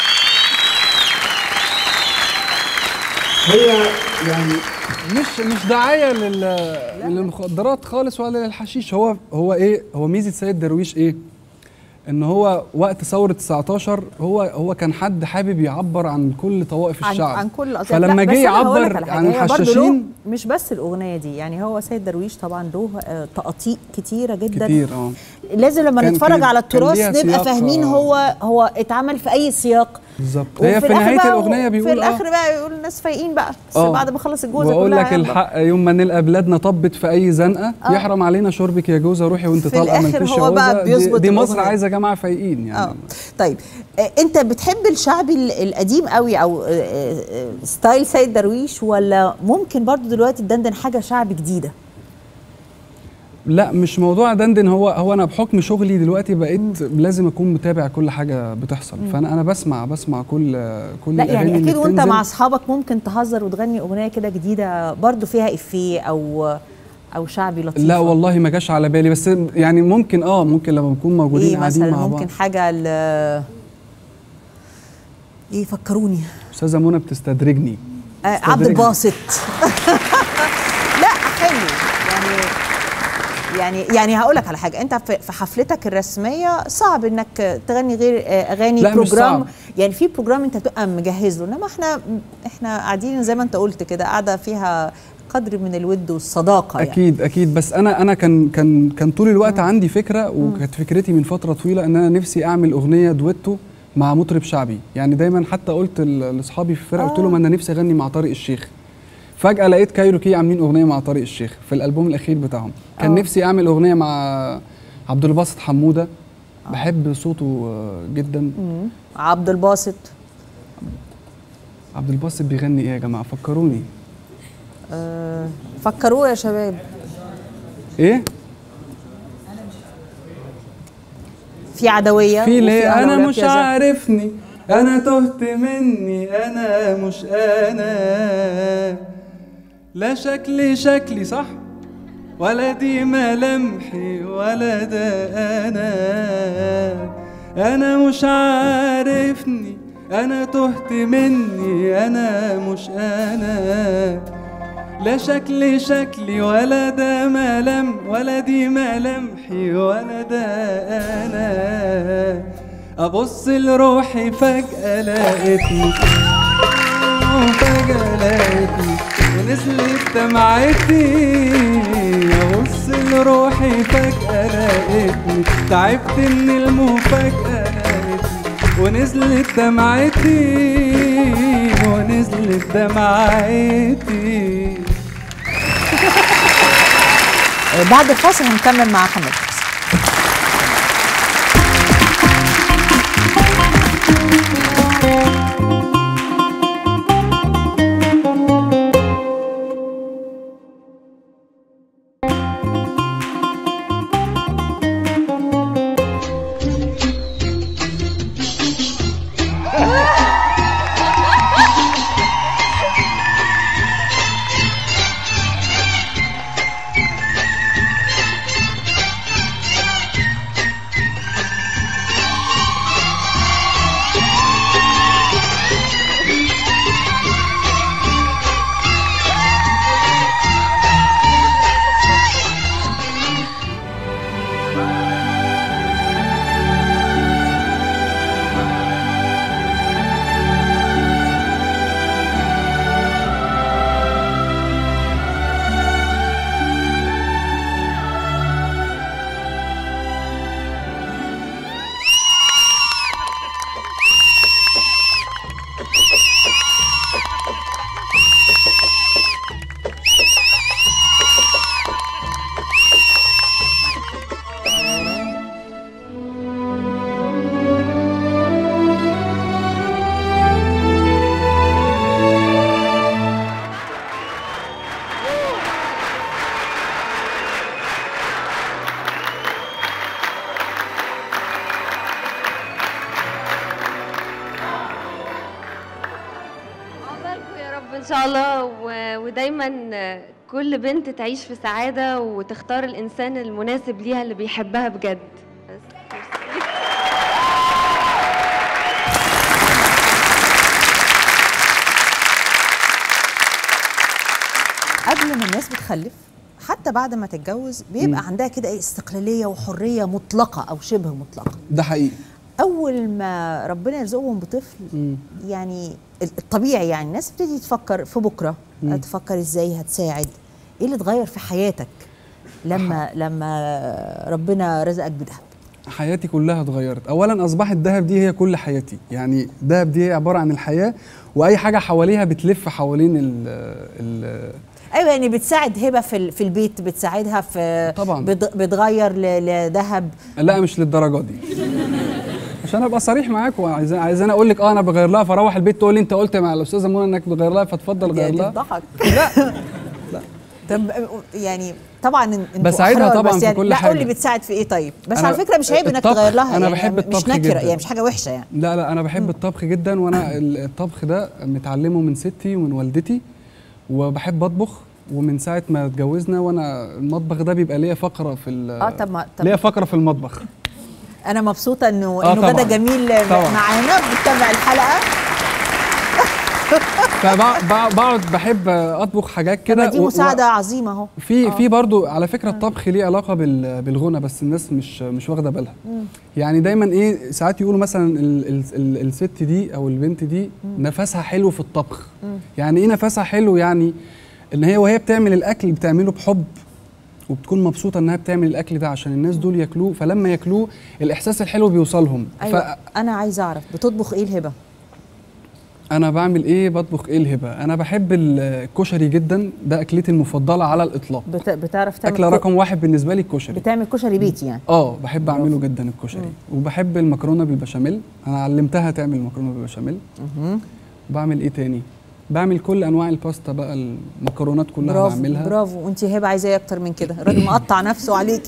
هي يعني مش مش دعايه لل- للمخدرات خالص ولا للحشيش. هو هو ايه هو ميزه سيد درويش ايه؟ ان هو وقت ثوره تسعتاشر هو هو كان حد حابب يعبر عن كل طوائف عن, الشعب. عن كل الأطياف. فلما لا، جه بس أنا هقول لك يعبر على حاجة، عن هي برضه له الحشاشين مش بس الاغنيه دي، يعني هو سيد درويش طبعا له آه، تقاطيع كتيره جدا كتير اه لازم لما كان- نتفرج كان- على كان التراث ليها نبقى سياق، فاهمين آه. هو هو اتعمل في اي سياق. بالظبط. وفي هي في الآخر نهايه بقى- الاغنيه بيقول في الاخر اه بقى يقول الناس فايقين بقى بس آه. بعد ما خلص الجوزه واقول كلها لك يلا. الحق يوم ما نلقى بلادنا طبت في اي زنقه. آه. يحرم علينا شربك يا جوزه، روحي وانت في طالقه الآخر مالكيش هو بقى عوزة. دي, بيظبط دي مصر الأغنية. عايزه جماعه فايقين يعني. اه طيب آه، انت بتحب الشعبي ال- القديم قوي او آه، آه، ستايل سيد درويش، ولا ممكن برضو دلوقتي تدندن حاجه شعبي جديده؟ لا مش موضوع دندن. هو هو انا بحكم شغلي دلوقتي بقيت لازم اكون متابع كل حاجه بتحصل. مم. فانا انا بسمع بسمع كل كل لا الاغاني يعني اللي اكيد وانت بتنزل. مع اصحابك ممكن تهزر وتغني اغنيه كده جديده برضو فيها افيه او او شعبي لطيف. لا والله ما جاش على بالي، بس يعني ممكن اه ممكن لما نكون موجودين ايه قاعدين مثلا مع ممكن بعض. حاجه ل ايه فكروني. استاذه منى بتستدرجني. آه عبد استدرجني. الباسط. لا حلو يعني يعني يعني هقول لك على حاجه، انت في في حفلتك الرسميه صعب انك تغني غير آه، اغاني لا، مش بروجرام صعب. يعني في بروجرام انت بتبقى مجهز له، انما احنا احنا قاعدين زي ما انت قلت كده قاعده فيها قدر من الود والصداقه يعني. اكيد اكيد. بس انا انا كان كان كان طول الوقت عندي فكره، وكانت فكرتي من فتره طويله ان انا نفسي اعمل اغنيه دويتو مع مطرب شعبي. يعني دايما حتى قلت ل- لاصحابي في الفرقه، قلت لهم انا نفسي اغني مع طارق الشيخ. فجاه لقيت كايروكي عاملين اغنيه مع طارق الشيخ في الالبوم الاخير بتاعهم. كان أوه. نفسي اعمل اغنيه مع عبد الباسط حموده. بحب صوته آه، جدا. مم. عبد الباسط عبد الباسط بيغني ايه يا جماعه؟ فكروني. آه فكروه يا شباب. ايه؟ في عدويه في ليه وفي انا أهلا مش وياك يا زهر. عارفني، انا تهت مني، انا مش انا. لا شكلي شكلي صح، ولا دي ملامحي، ولا ده انا. انا مش عارفني، انا تهت مني، انا مش انا. لا شكلي شكلي، ولا ده ملام، ولا دي ملامحي، ولا ده انا. ابص لروحي فجأة لقيتني، فجأة لقيتني ونزلت دمعتي. ابص لروحي فجأة لقيتني، تعبت من المفاجأة لقيتني ونزلت دمعتي، ونزلت دمعتي. بعد الفاصل هنكمل مع حمد حسن. ان شاء الله و- ودايما كل بنت تعيش في سعاده وتختار الانسان المناسب ليها اللي بيحبها بجد. بس قبل ما الناس بتخلف حتى بعد ما تتجوز بيبقى مم. عندها كده ايه استقلاليه وحريه مطلقه او شبه مطلقه. ده حقيقي. اول ما ربنا يرزقهم بطفل مم. يعني الطبيعي يعني الناس بتبتدي تفكر في بكره، مم. تفكر ازاي هتساعد، ايه اللي اتغير في حياتك لما لما ربنا رزقك بذهب. حياتي كلها اتغيرت. اولا اصبحت دهب دي هي كل حياتي، يعني دهب دي هي عباره عن الحياه، واي حاجه حواليها بتلف حوالين ال ال ايوه يعني بتساعد هبه في ال- في البيت، بتساعدها في طبعا بت- بتغير ل- لذهب. لا مش للدرجه دي. عشان ابقى صريح معاك، وعايز عايز انا اقول لك اه انا بغير لها، فاروح البيت تقول لي انت قلت مع الاستاذه منى انك بتغير لها، فتفضل غير لها. بتضحك. لا لا طب يعني طبعا انتوا بساعدها أحرار، طبعا بس في يعني كل لا حاجة. قول لي بتساعد في ايه طيب؟ بس أنا على فكره مش عيب انك الطبخ، تغير لها، أنا يعني بحب مش الطبخ نكره جداً. يعني مش حاجه وحشه يعني. لا لا انا بحب الطبخ جدا، وانا ال- الطبخ ده متعلمه من ستي ومن والدتي، وبحب اطبخ. ومن ساعه ما اتجوزنا وانا المطبخ ده بيبقى ليا فقره في ال- اه طب ما طب ليا فقره في المطبخ. انا مبسوطه انه آه انه طبعاً. غدا جميل طبعاً. معانا بتتابع الحلقه. فبقعد بحب اطبخ حاجات كده. دي مساعده عظيمه اهو. في آه. في برضو على فكره الطبخ ليه علاقه بال- بالغنى، بس الناس مش مش واخده بالها. مم. يعني دايما ايه ساعات يقولوا مثلا ال ال ال الست دي او البنت دي نفسها حلو في الطبخ. مم. يعني ايه نفسها حلو؟ يعني ان هي وهي بتعمل الاكل بتعمله بحب، وبتكون مبسوطه انها بتعمل الاكل ده عشان الناس دول ياكلوه، فلما ياكلوه الاحساس الحلو بيوصلهم. ايوه انا عايزه اعرف بتطبخ ايه الهبه؟ فانا بعمل ايه؟ بطبخ ايه الهبه؟ انا بحب الكشري جدا، ده اكلتي المفضله على الاطلاق. بت... بتعرف تعمل اكله كو- رقم واحد بالنسبه لي الكشري. بتعمل كشري بيتي يعني؟ اه بحب اعمله جدا الكشري. مم. وبحب المكرونه بالبشاميل، انا علمتها تعمل المكرونه بالبشاميل. مهم. بعمل ايه تاني؟ بعمل كل انواع الباستا بقى، المكرونات كلها برافو بعملها. برافو. وانت هبه عايزه ايه اكتر من كده؟ الراجل مقطع نفسه عليكي.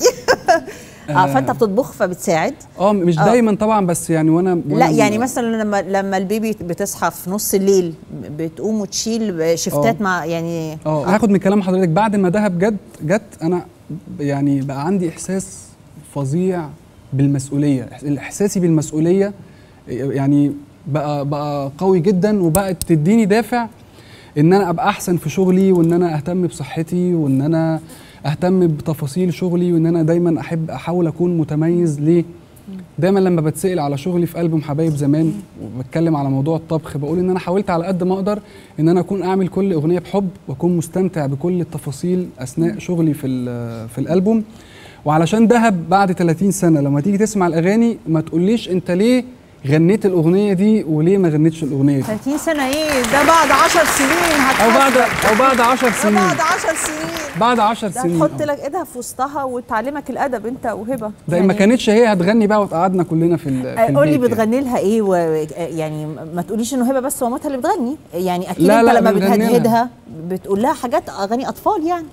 اه فانت بتطبخ فبتساعد. اه مش آه. دايما طبعا، بس يعني وانا, وأنا لا يعني مثلا لما لما البيبي بتصحى في نص الليل بتقوم وتشيل شفتات آه. مع يعني اه هاخد من كلام حضرتك. بعد ما دهب جت جت انا يعني بقى عندي احساس فظيع بالمسؤوليه، احساسي بالمسؤوليه يعني بقى بقى قوي جدا، وبقت تديني دافع ان انا ابقى احسن في شغلي، وان انا اهتم بصحتي، وان انا اهتم بتفاصيل شغلي، وان انا دايما احب احاول اكون متميز. ليه؟ دايما لما بتسأل على شغلي في ألبوم حبايب زمان وبتكلم على موضوع الطبخ، بقول ان انا حاولت على قد ما اقدر ان انا اكون اعمل كل اغنيه بحب، واكون مستمتع بكل التفاصيل اثناء شغلي في ال- في الألبوم. وعلشان دهب بعد ثلاثين سنه لما تيجي تسمع الاغاني ما تقوليش انت ليه غنيت الاغنيه دي وليه ما غنيتش الاغنيه دي. ثلاثين سنه ايه ده؟ بعد عشر سنين او بعد او بعد عشر ده سنين بعد عشر سنين بعد عشر ده سنين تحط آه. لك ايدها في وسطها وتعلمك الادب انت وهبه. ده ما كانتش هي هتغني بقى وتقعدنا كلنا في, ال- في البيت. قول لي يعني. بتغني لها ايه و... يعني ما تقوليش انه هبه بس ومامتها اللي بتغني، يعني اكيد لا انت لا لما بنغني لها. بتهدهدها بتقول لها حاجات اغاني اطفال يعني.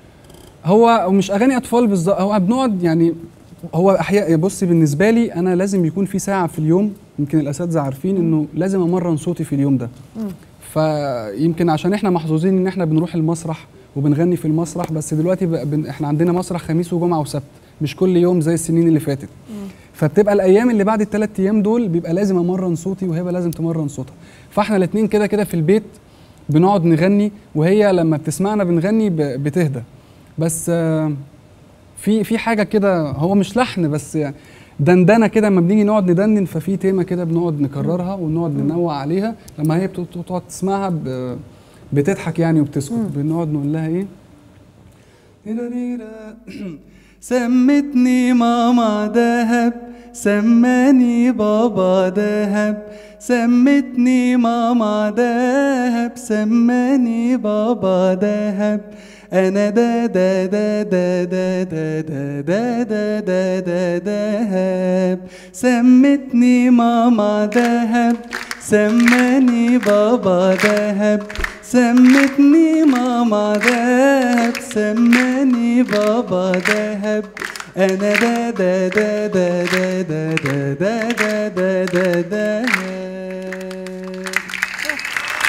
هو مش اغاني اطفال بالظبط، هو بنقعد يعني هو احياء. بصي بالنسبه لي انا لازم يكون في ساعه في اليوم، يمكن الاساتذه عارفين انه لازم امرن صوتي في اليوم ده. مم. فيمكن عشان احنا محظوظين ان احنا بنروح المسرح وبنغني في المسرح، بس دلوقتي بقى بن احنا عندنا مسرح خميس وجمعه وسبت، مش كل يوم زي السنين اللي فاتت. مم. فبتبقى الايام اللي بعد الثلاث ايام دول بيبقى لازم امرن صوتي، وهبه لازم تمرن صوتها. فاحنا الاثنين كده كده في البيت بنقعد نغني، وهي لما بتسمعنا بنغني ب- بتهدى. بس آه، في في حاجه كده، هو مش لحن بس يعني دندنه كده، لما بنيجي نقعد ندندن ففي تيمه كده بنقعد نكررها ونقعد ننوع عليها. لما هي بت- بتقعد تسمعها ب- بتضحك يعني وبتسكت، بنقعد نقول لها ايه؟ سمتني ماما دهب، سماني بابا دهب، سمتني ماما دهب، سماني بابا دهب، انا دا دا دا دا دا دا دا دا دا دا دهب، سمتني ماما دهب، سماني بابا دهب، سمتني ماما دهب، سماني بابا دهب، انا دا دا دا دا دا دا دا دا دا دا دا دهب.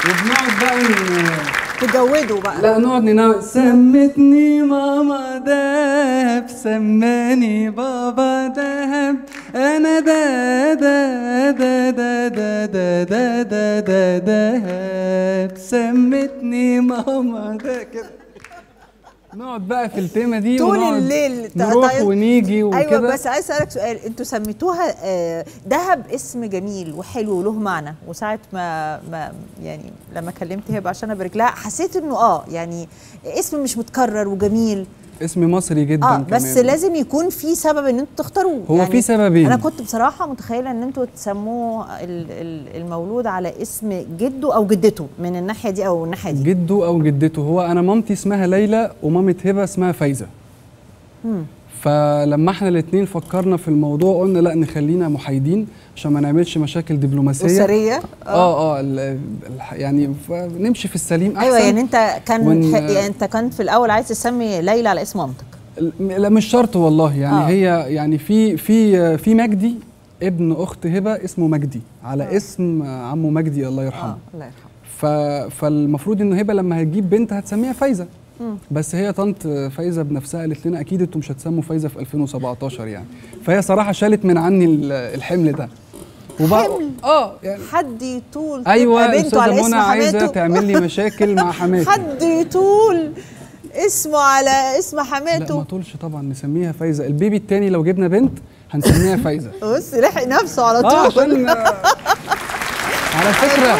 وبنقعد بقى تجودوا بقى. لا نقعد ننام. سمتني ماما دهب، سماني بابا دهب، انا دا دا دا دا دا دا دا دا دا دهب، سمتني ماما ده كده. نقعد بقى في التيمه دي طول الليل نروح ونيجي وكده. ايوه بس عايز اسالك سؤال، انتوا سميتوها آه دهب اسم جميل وحلو وله معنى، وساعه ما ما يعني لما كلمت هبه عشان ابارك لها حسيت انه اه يعني اسم مش متكرر وجميل، اسم مصري جدا اه كمان. بس لازم يكون في سبب ان انتوا تختاروه. هو يعني في سببين. انا كنت بصراحه متخيله ان انتوا تسموه المولود على اسم جده او جدته من الناحيه دي او الناحيه دي. جده او جدته. هو انا مامتي اسمها ليلى ومامه هبه اسمها فايزه. امم فلما احنا الاثنين فكرنا في الموضوع قلنا لا نخلينا محايدين عشان ما نعملش مشاكل دبلوماسيه اسريه. اه اه يعني نمشي في السليم احسن. ايوه يعني انت كان ون... يعني انت كان في الاول عايز تسمي ليلى على اسم مامتك. لا مش شرط والله يعني آه. هي يعني في في في مجدي ابن اخت هبه اسمه مجدي على آه. اسم عمه مجدي الله يرحمه. اه الله يرحمه. ف... فالمفروض ان هبه لما هتجيب بنت هتسميها فايزه. مم. بس هي طنط فايزه بنفسها قالت لنا اكيد انتم مش هتسموا فايزه في ألفين وسبعتاشر يعني. فهي صراحه شالت من عني الحمل ده. وبقى حمل اه يعني حد يطول ايوه بنته على اسم عايزه حماته. تعمل لي مشاكل مع حماتي. حد يطول اسمه على اسم حماته. لا ما طولش طبعا، نسميها فايزه. البيبي التاني لو جبنا بنت هنسميها فايزه. بص لحق نفسه على طول. اه عشان على فكره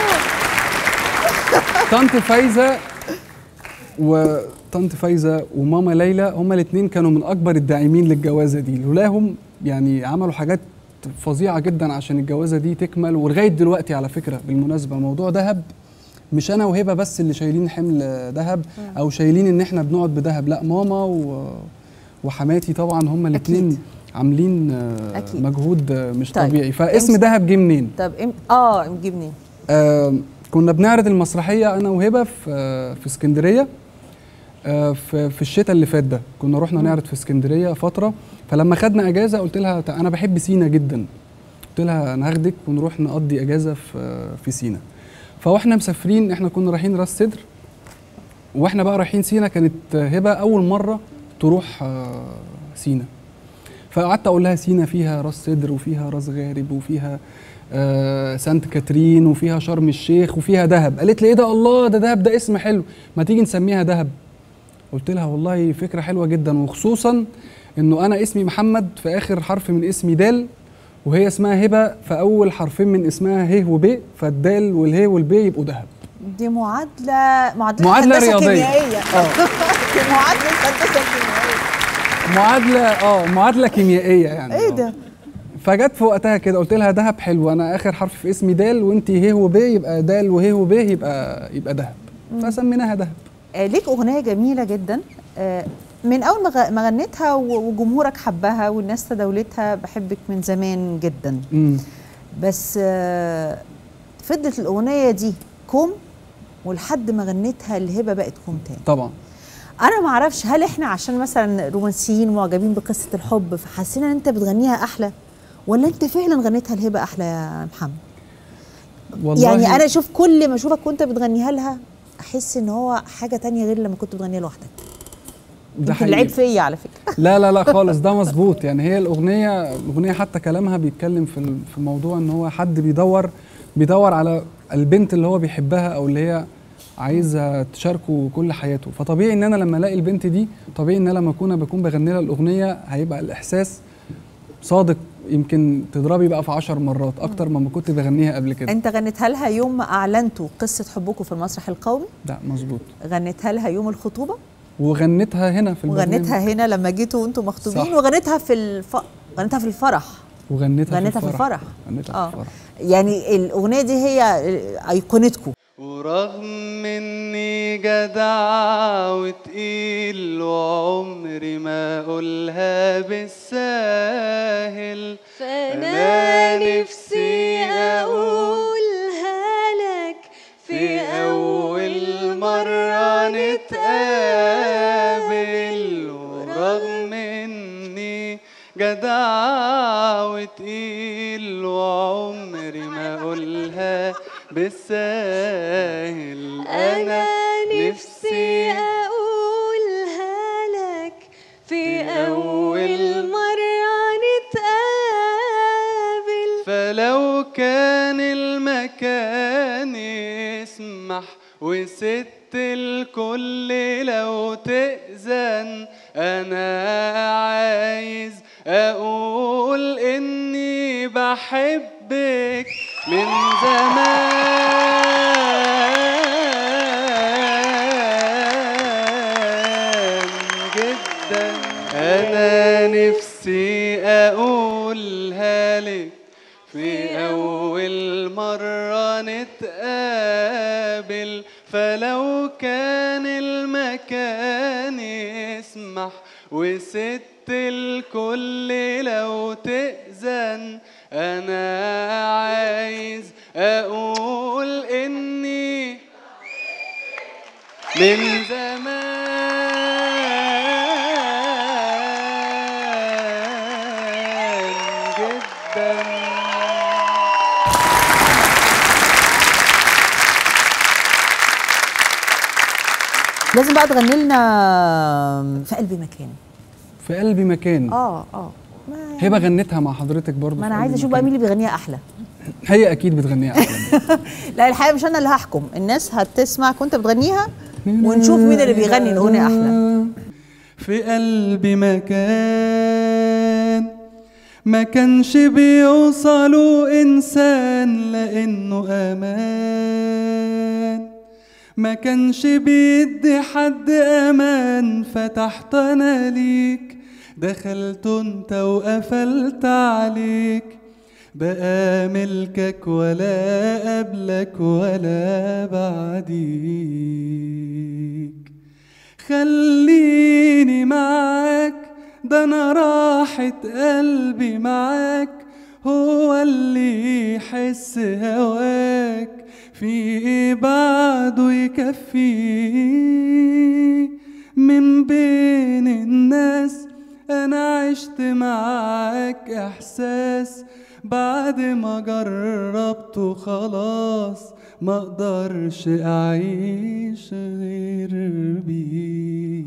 طنط فايزه وطنط فايزه وماما ليلى هما الاثنين كانوا من اكبر الداعمين للجوازه دي، لولاهم يعني عملوا حاجات فظيعه جدا عشان الجوازه دي تكمل. ولغايه دلوقتي على فكره بالمناسبه موضوع دهب مش انا وهبه بس اللي شايلين حمل دهب او شايلين ان احنا بنقعد بدهب، لا ماما و... وحماتي طبعا هما الاثنين عاملين أكيد. مجهود مش طيب. طبيعي. فاسم دهب جه منين؟ طب ام... اه جه منين؟ آه كنا بنعرض المسرحيه انا وهبه في في اسكندريه آه في, في الشتاء اللي فات ده. كنا رحنا م. نعرض في اسكندريه فتره، فلما خدنا اجازه قلت لها انا بحب سينا جدا، قلت لها انا هاخدك ونروح نقضي اجازه في في سينا. فواحنا مسافرين احنا كنا رايحين راس سدر، واحنا بقى رايحين سينا كانت هبه اول مره تروح آه سينا. فقعدت اقول لها سينا فيها راس سدر وفيها راس غارب وفيها آه سانت كاترين وفيها شرم الشيخ وفيها دهب. قالت لي ايه ده؟ الله ده دهب ده اسم حلو، ما تيجي نسميها دهب. قلت لها والله فكره حلوه جدا، وخصوصا انه انا اسمي محمد في اخر حرف من اسمي دال، وهي اسمها هبه فاول حرفين من اسمها ه وب، فالدال والهي والب يبقوا دهب. دي معادله معادله معادله رياضيه كيميائيه. اه معادله هندسه كيميائيه. معادله اه معادله كيميائيه يعني. ايه ده؟ فجت في وقتها كده قلت لها دهب حلو، انا اخر حرف في اسمي دال وانت ه وب، يبقى دال وه وب يبقى يبقى دهب، فسميناها دهب. آه ليك اغنيه جميله جدا آه من اول ما غنيتها وجمهورك حبها والناس تداولتها، بحبك من زمان جدا. مم. بس آه فضلت الاغنيه دي كوم ولحد ما غنيتها الهبه بقت كوم تاني. طبعا انا ما اعرفش هل احنا عشان مثلا رومانسيين معجبين بقصه الحب فحسينا ان انت بتغنيها احلى، ولا انت فعلا غنيتها الهبه احلى يا محمد؟ والله يعني انا اشوف كل ما اشوفك وانت بتغنيها لها احس ان هو حاجه تانية غير لما كنت بتغنيها لوحدك. ده حقيقي العيب فيا على فكره. لا لا لا خالص، ده مظبوط. يعني هي الاغنيه الاغنيه حتى كلامها بيتكلم في في موضوع ان هو حد بيدور بيدور على البنت اللي هو بيحبها او اللي هي عايزه تشاركه كل حياته. فطبيعي ان انا لما الاقي البنت دي، طبيعي ان انا لما اكون بكون بغني لها الاغنيه هيبقى الاحساس صادق، يمكن تضربي بقى في عشر مرات اكتر مما كنت بغنيها قبل كده. انت غنيتها لها يوم ما اعلنتوا قصه حبكم في المسرح القومي؟ ده مظبوط. غنيتها لها يوم الخطوبه؟ وغنيتها هنا في البرنامج. وغنيتها هنا لما جيتوا وانتم مخطوبين، وغنيتها في الف... غنيتها في الفرح. وغنيتها غنيتها في الفرح. الفرح. غنيتها آه. في الفرح. يعني الاغنيه دي هي ايقونتكم. ورغم اني جدع وتقيل وعمري ما اقولها بالساهل، فانا نفسي اقولها لك في اول مرة نتقابل. ورغم اني جدع وتقيل وعمري ما اقولها بالساهل. أنا نفسي أقولها لك في أول مرة نتقابل، فلو كان المكان يسمح وست الكل لو تأذن، أنا عايز أقول إني بحبك من زمان جدا. أنا نفسي أقولها لك في أول مرة نتقابل، فلو كان المكان يسمح وست الكل لو تأذن، أنا عايز أقول إني من زمان جدا. لازم بقى تغني لنا في قلبي مكان. في قلبي مكان. اه اه هبه غنتها مع حضرتك برضه. ما انا عايزه اشوف بقى مين اللي بيغنيها احلى. هي اكيد بتغنيها احلى. لا الحقيقه مش انا اللي هحكم، الناس هتسمعك وانت بتغنيها ونشوف مين اللي بيغني الاغنيه احلى. في قلبي مكان ما كانش بيوصلوا إنسان لأنه أمان، ما كانش بيدي حد أمان، فتحت أنا ليك، دخلت انت وقفلت عليك، بقى ملكك ولا قبلك ولا بعديك. خليني معاك، ده انا راحة قلبي معاك، هو اللي يحس هواك، في ايه بعده يكفيه. من بين الناس انا عشت معاك احساس، بعد ما جربته خلاص ما اقدرش اعيش غير بيه.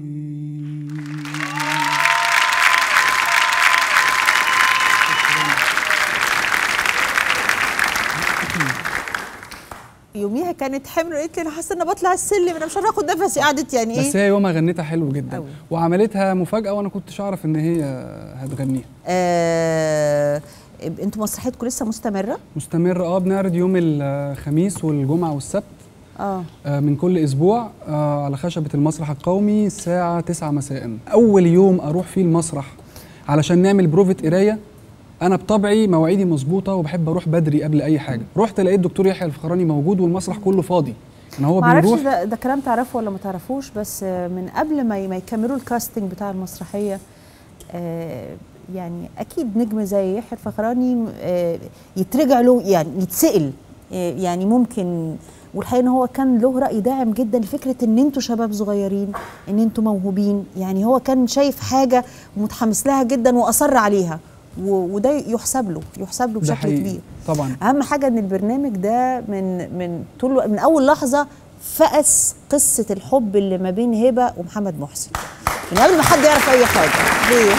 يوميها كانت حمل، قالت لي انا حاسه اني بطلع السلم، انا مش عارفه اخد نفسي، قعدت يعني ايه. بس هي يومها غنتها حلو جدا أوي. وعملتها مفاجاه وانا كنتش اعرف ان هي هتغنيها. آه انتوا مسرحيتكم لسه مستمره؟ مستمره اه، بنعرض يوم الخميس والجمعه والسبت اه من كل اسبوع آه على خشبه المسرح القومي الساعه تسعة مساء. اول يوم اروح فيه المسرح علشان نعمل بروفة قرايه، انا بطبعي مواعيدي مظبوطه وبحب اروح بدري قبل اي حاجه. رحت لقيت دكتور يحيى الفخراني موجود والمسرح كله فاضي، ان هو معرفش بيروح. ده, ده كلام تعرفه ولا ما تعرفوش، بس من قبل ما ما يكملوا الكاستنج بتاع المسرحيه آه يعني اكيد نجم زي يحيى الفخراني آه يترجع له، يعني يتسأل آه يعني ممكن. والحقيقه ان هو كان له راي داعم جدا لفكره ان انتوا شباب صغيرين، ان انتوا موهوبين، يعني هو كان شايف حاجه ومتحمس لها جدا واصر عليها، وده يحسب له يحسب له بشكل كبير طبعا. اهم حاجه ان البرنامج ده من من طول من اول لحظه فقس قصه الحب اللي ما بين هبه ومحمد محسن من قبل ما حد يعرف اي حاجه. ليه؟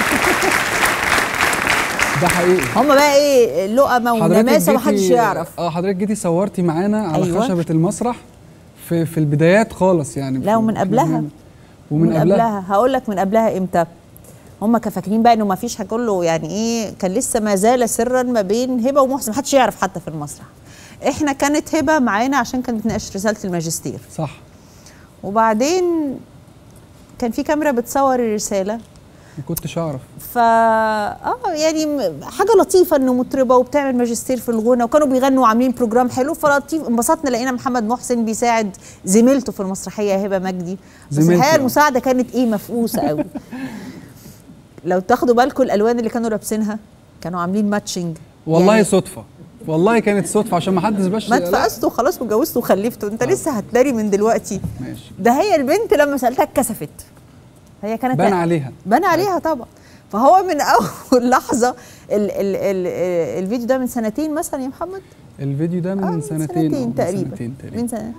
ده حقيقي. هم بقى ايه لقمه ونماسه ومحدش يعرف. اه حضرتك جيتي صورتي معانا على أيوة. خشبه المسرح في في البدايات خالص يعني. لا ومن قبلها ومن قبلها, قبلها. هقول لك من قبلها امتى. هم كانوا فاكرين بقى انه ما فيش كله يعني ايه، كان لسه ما زال سرا ما بين هبه ومحسن، محدش يعرف حتى في المسرح. احنا كانت هبه معانا عشان كانت بتناقش رساله الماجستير. صح. وبعدين كان في كاميرا بتصور الرساله، ما كنتش اعرف. فا اه يعني حاجه لطيفه انه مطربه وبتعمل ماجستير في الغنى، وكانوا بيغنوا وعاملين بروجرام حلو، فلطيف انبسطنا لقينا محمد محسن بيساعد زميلته في المسرحيه هبه مجدي. بس الحقيقه المساعده كانت ايه مفقوسه قوي. لو تاخدوا بالكم الالوان اللي كانوا لابسينها كانوا عاملين ماتشنج. والله يعني صدفه، والله كانت صدفه عشان ما حدش باش. ما اتفقستوا خلاص واتجوزتوا وخلفتوا، انت لسه هتداري من دلوقتي. ماشي. ده هي البنت لما سالتها اتكسفت، هي كانت بان عليها بان عليها طبعا. فهو من اول لحظه ال ال ال الفيديو ده من سنتين مثلا يا محمد. الفيديو ده من آه، سنتين سنتين أو من تقريبا سنتين تقريبا من سنة.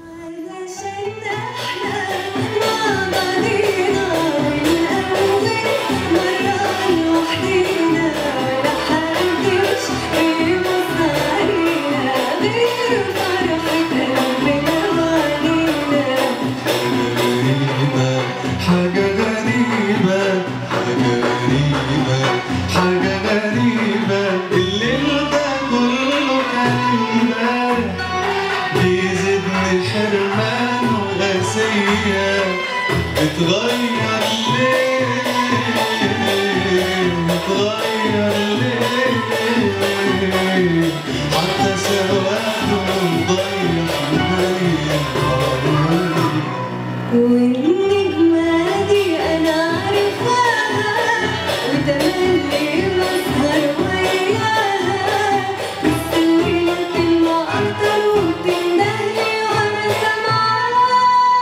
حاجة غريبة حاجة غريبة حاجة غريبة الليل ده كله كان امبارح بيزيدني حرمان وقاسية اتغير ليه اتغير ليه حتى سواده مضيع عليا والنجمة دي أنا عارفاها وتملي بسهر وياها مستنية كلمة أكتر وبتندهلي وأنا سامعاها.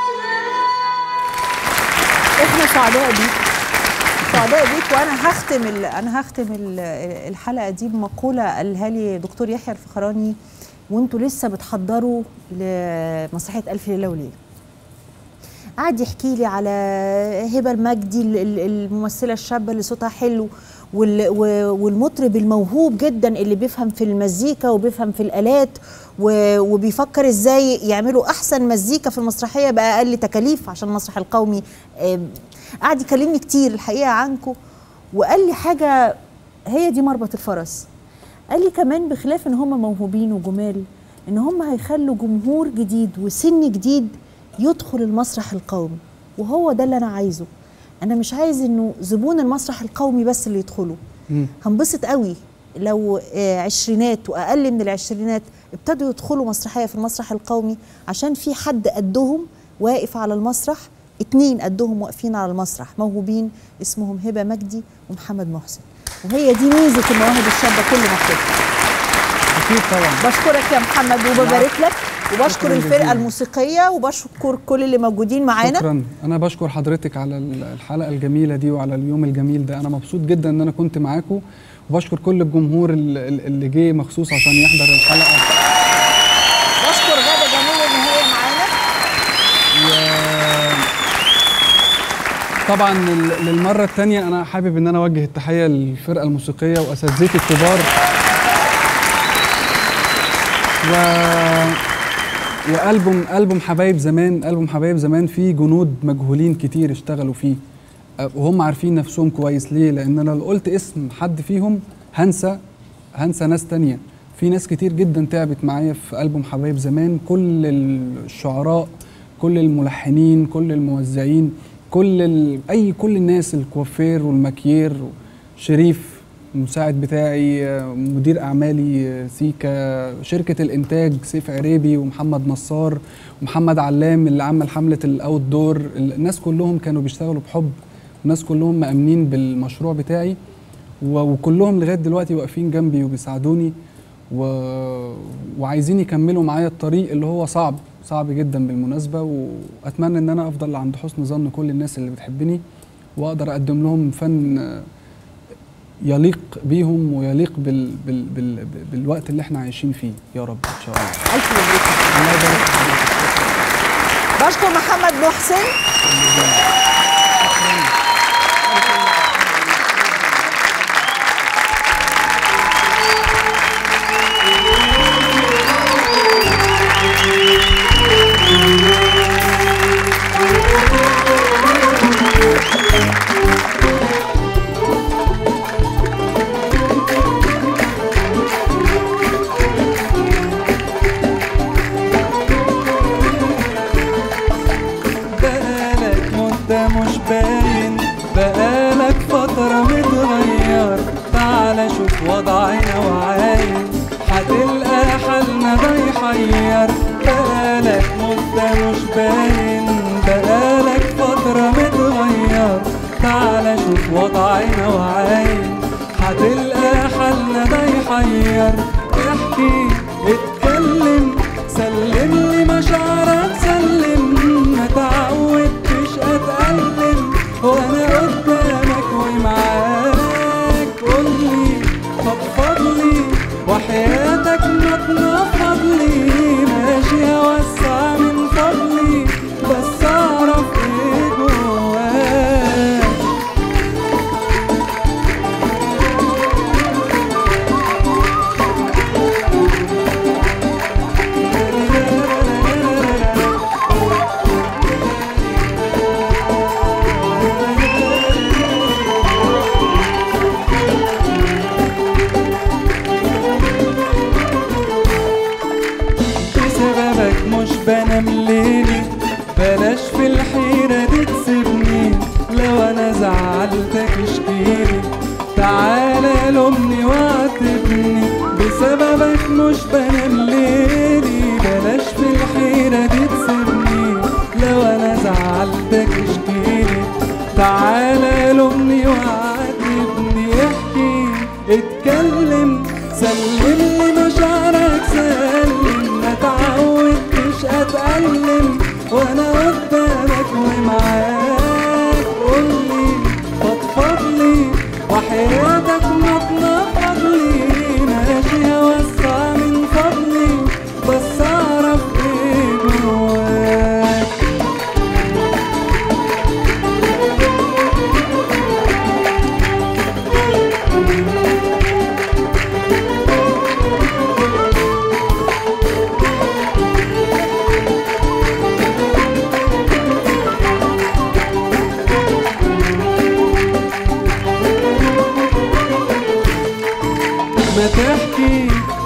احنا سعداء بيك سعداء بيك وانا هختم ال... انا هختم ال... الحلقه دي بمقوله قالها لي دكتور يحيى الفخراني وانتوا لسه بتحضروا لمسرحيه الف ليله وليله. قعد يحكي لي على هبه المجدي الممثله الشابه اللي صوتها حلو والمطرب الموهوب جدا اللي بيفهم في المزيكا وبيفهم في الآلات وبيفكر ازاي يعملوا احسن مزيكا في المسرحيه باقل تكاليف عشان المسرح القومي. قعد يكلمني كتير الحقيقه عنكم وقال لي حاجه هي دي مربط الفرس. قال لي كمان بخلاف ان هم موهوبين وجمال ان هم هيخلوا جمهور جديد وسن جديد يدخل المسرح القومي وهو ده اللي انا عايزه. انا مش عايز انه زبون المسرح القومي بس اللي يدخلوا. هنبسط قوي لو عشرينات واقل من العشرينات ابتدوا يدخلوا مسرحيه في المسرح القومي عشان في حد قدهم واقف على المسرح، اتنين قدهم واقفين على المسرح موهوبين اسمهم هبه مجدي ومحمد محسن. وهي دي ميزه المواهب الشابه كل ما بتطلع. اكيد طبعا. بشكرك يا محمد وببارك لك وبشكر الفرقه الموسيقيه وبشكر كل اللي موجودين معانا. شكرا. انا بشكر حضرتك على الحلقه الجميله دي وعلى اليوم الجميل ده. انا مبسوط جدا ان انا كنت معاكم وبشكر كل الجمهور اللي جه مخصوص عشان يحضر الحلقه. بشكر غادة جميل ان هي معانا. و... طبعا للمره الثانيه انا حابب ان انا اوجه التحيه للفرقه الموسيقيه واساتذتي الكبار و والبوم البوم حبايب زمان. البوم حبايب زمان فيه جنود مجهولين كتير اشتغلوا فيه وهم عارفين نفسهم كويس. ليه؟ لان انا لو قلت اسم حد فيهم هنسى هنسى ناس تانية. في ناس كتير جدا تعبت معايا في البوم حبايب زمان، كل الشعراء، كل الملحنين، كل الموزعين، كل ال... اي كل الناس، الكوافير والماكيير، شريف المساعد بتاعي، مدير اعمالي سيكا، شركه الانتاج سيف عريبي ومحمد نصار ومحمد علام اللي عمل حمله الاوت دور. الناس كلهم كانوا بيشتغلوا بحب، الناس كلهم مأمنين بالمشروع بتاعي وكلهم لغايه دلوقتي واقفين جنبي وبيساعدوني و... وعايزين يكملوا معايا الطريق اللي هو صعب صعب جدا بالمناسبه. واتمنى ان انا افضل عند حسن ظن كل الناس اللي بتحبني واقدر اقدم لهم فن يليق بيهم ويليق بال... بال... بال... بالوقت اللي احنا عايشين فيه يا رب ان شاء الله. الف مبروك. الله يبارك فيك. بشكر محمد محسن. بقالك فترة متغير، تعال شوف وضعنا وعاين هتلقى حالنا ده يحير. بقالك مدة مش باين، بقالك فترة متغير، تعال شوف وضعنا وعاين هتلقى حالنا ده يحير. احكي اتكلم سلم لي مشاعرك سلم، ما تعودتش اتألم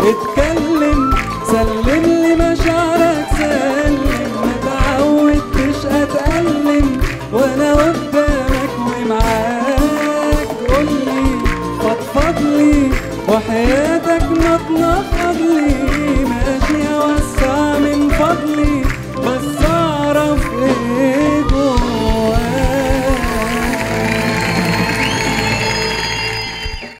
اتكلم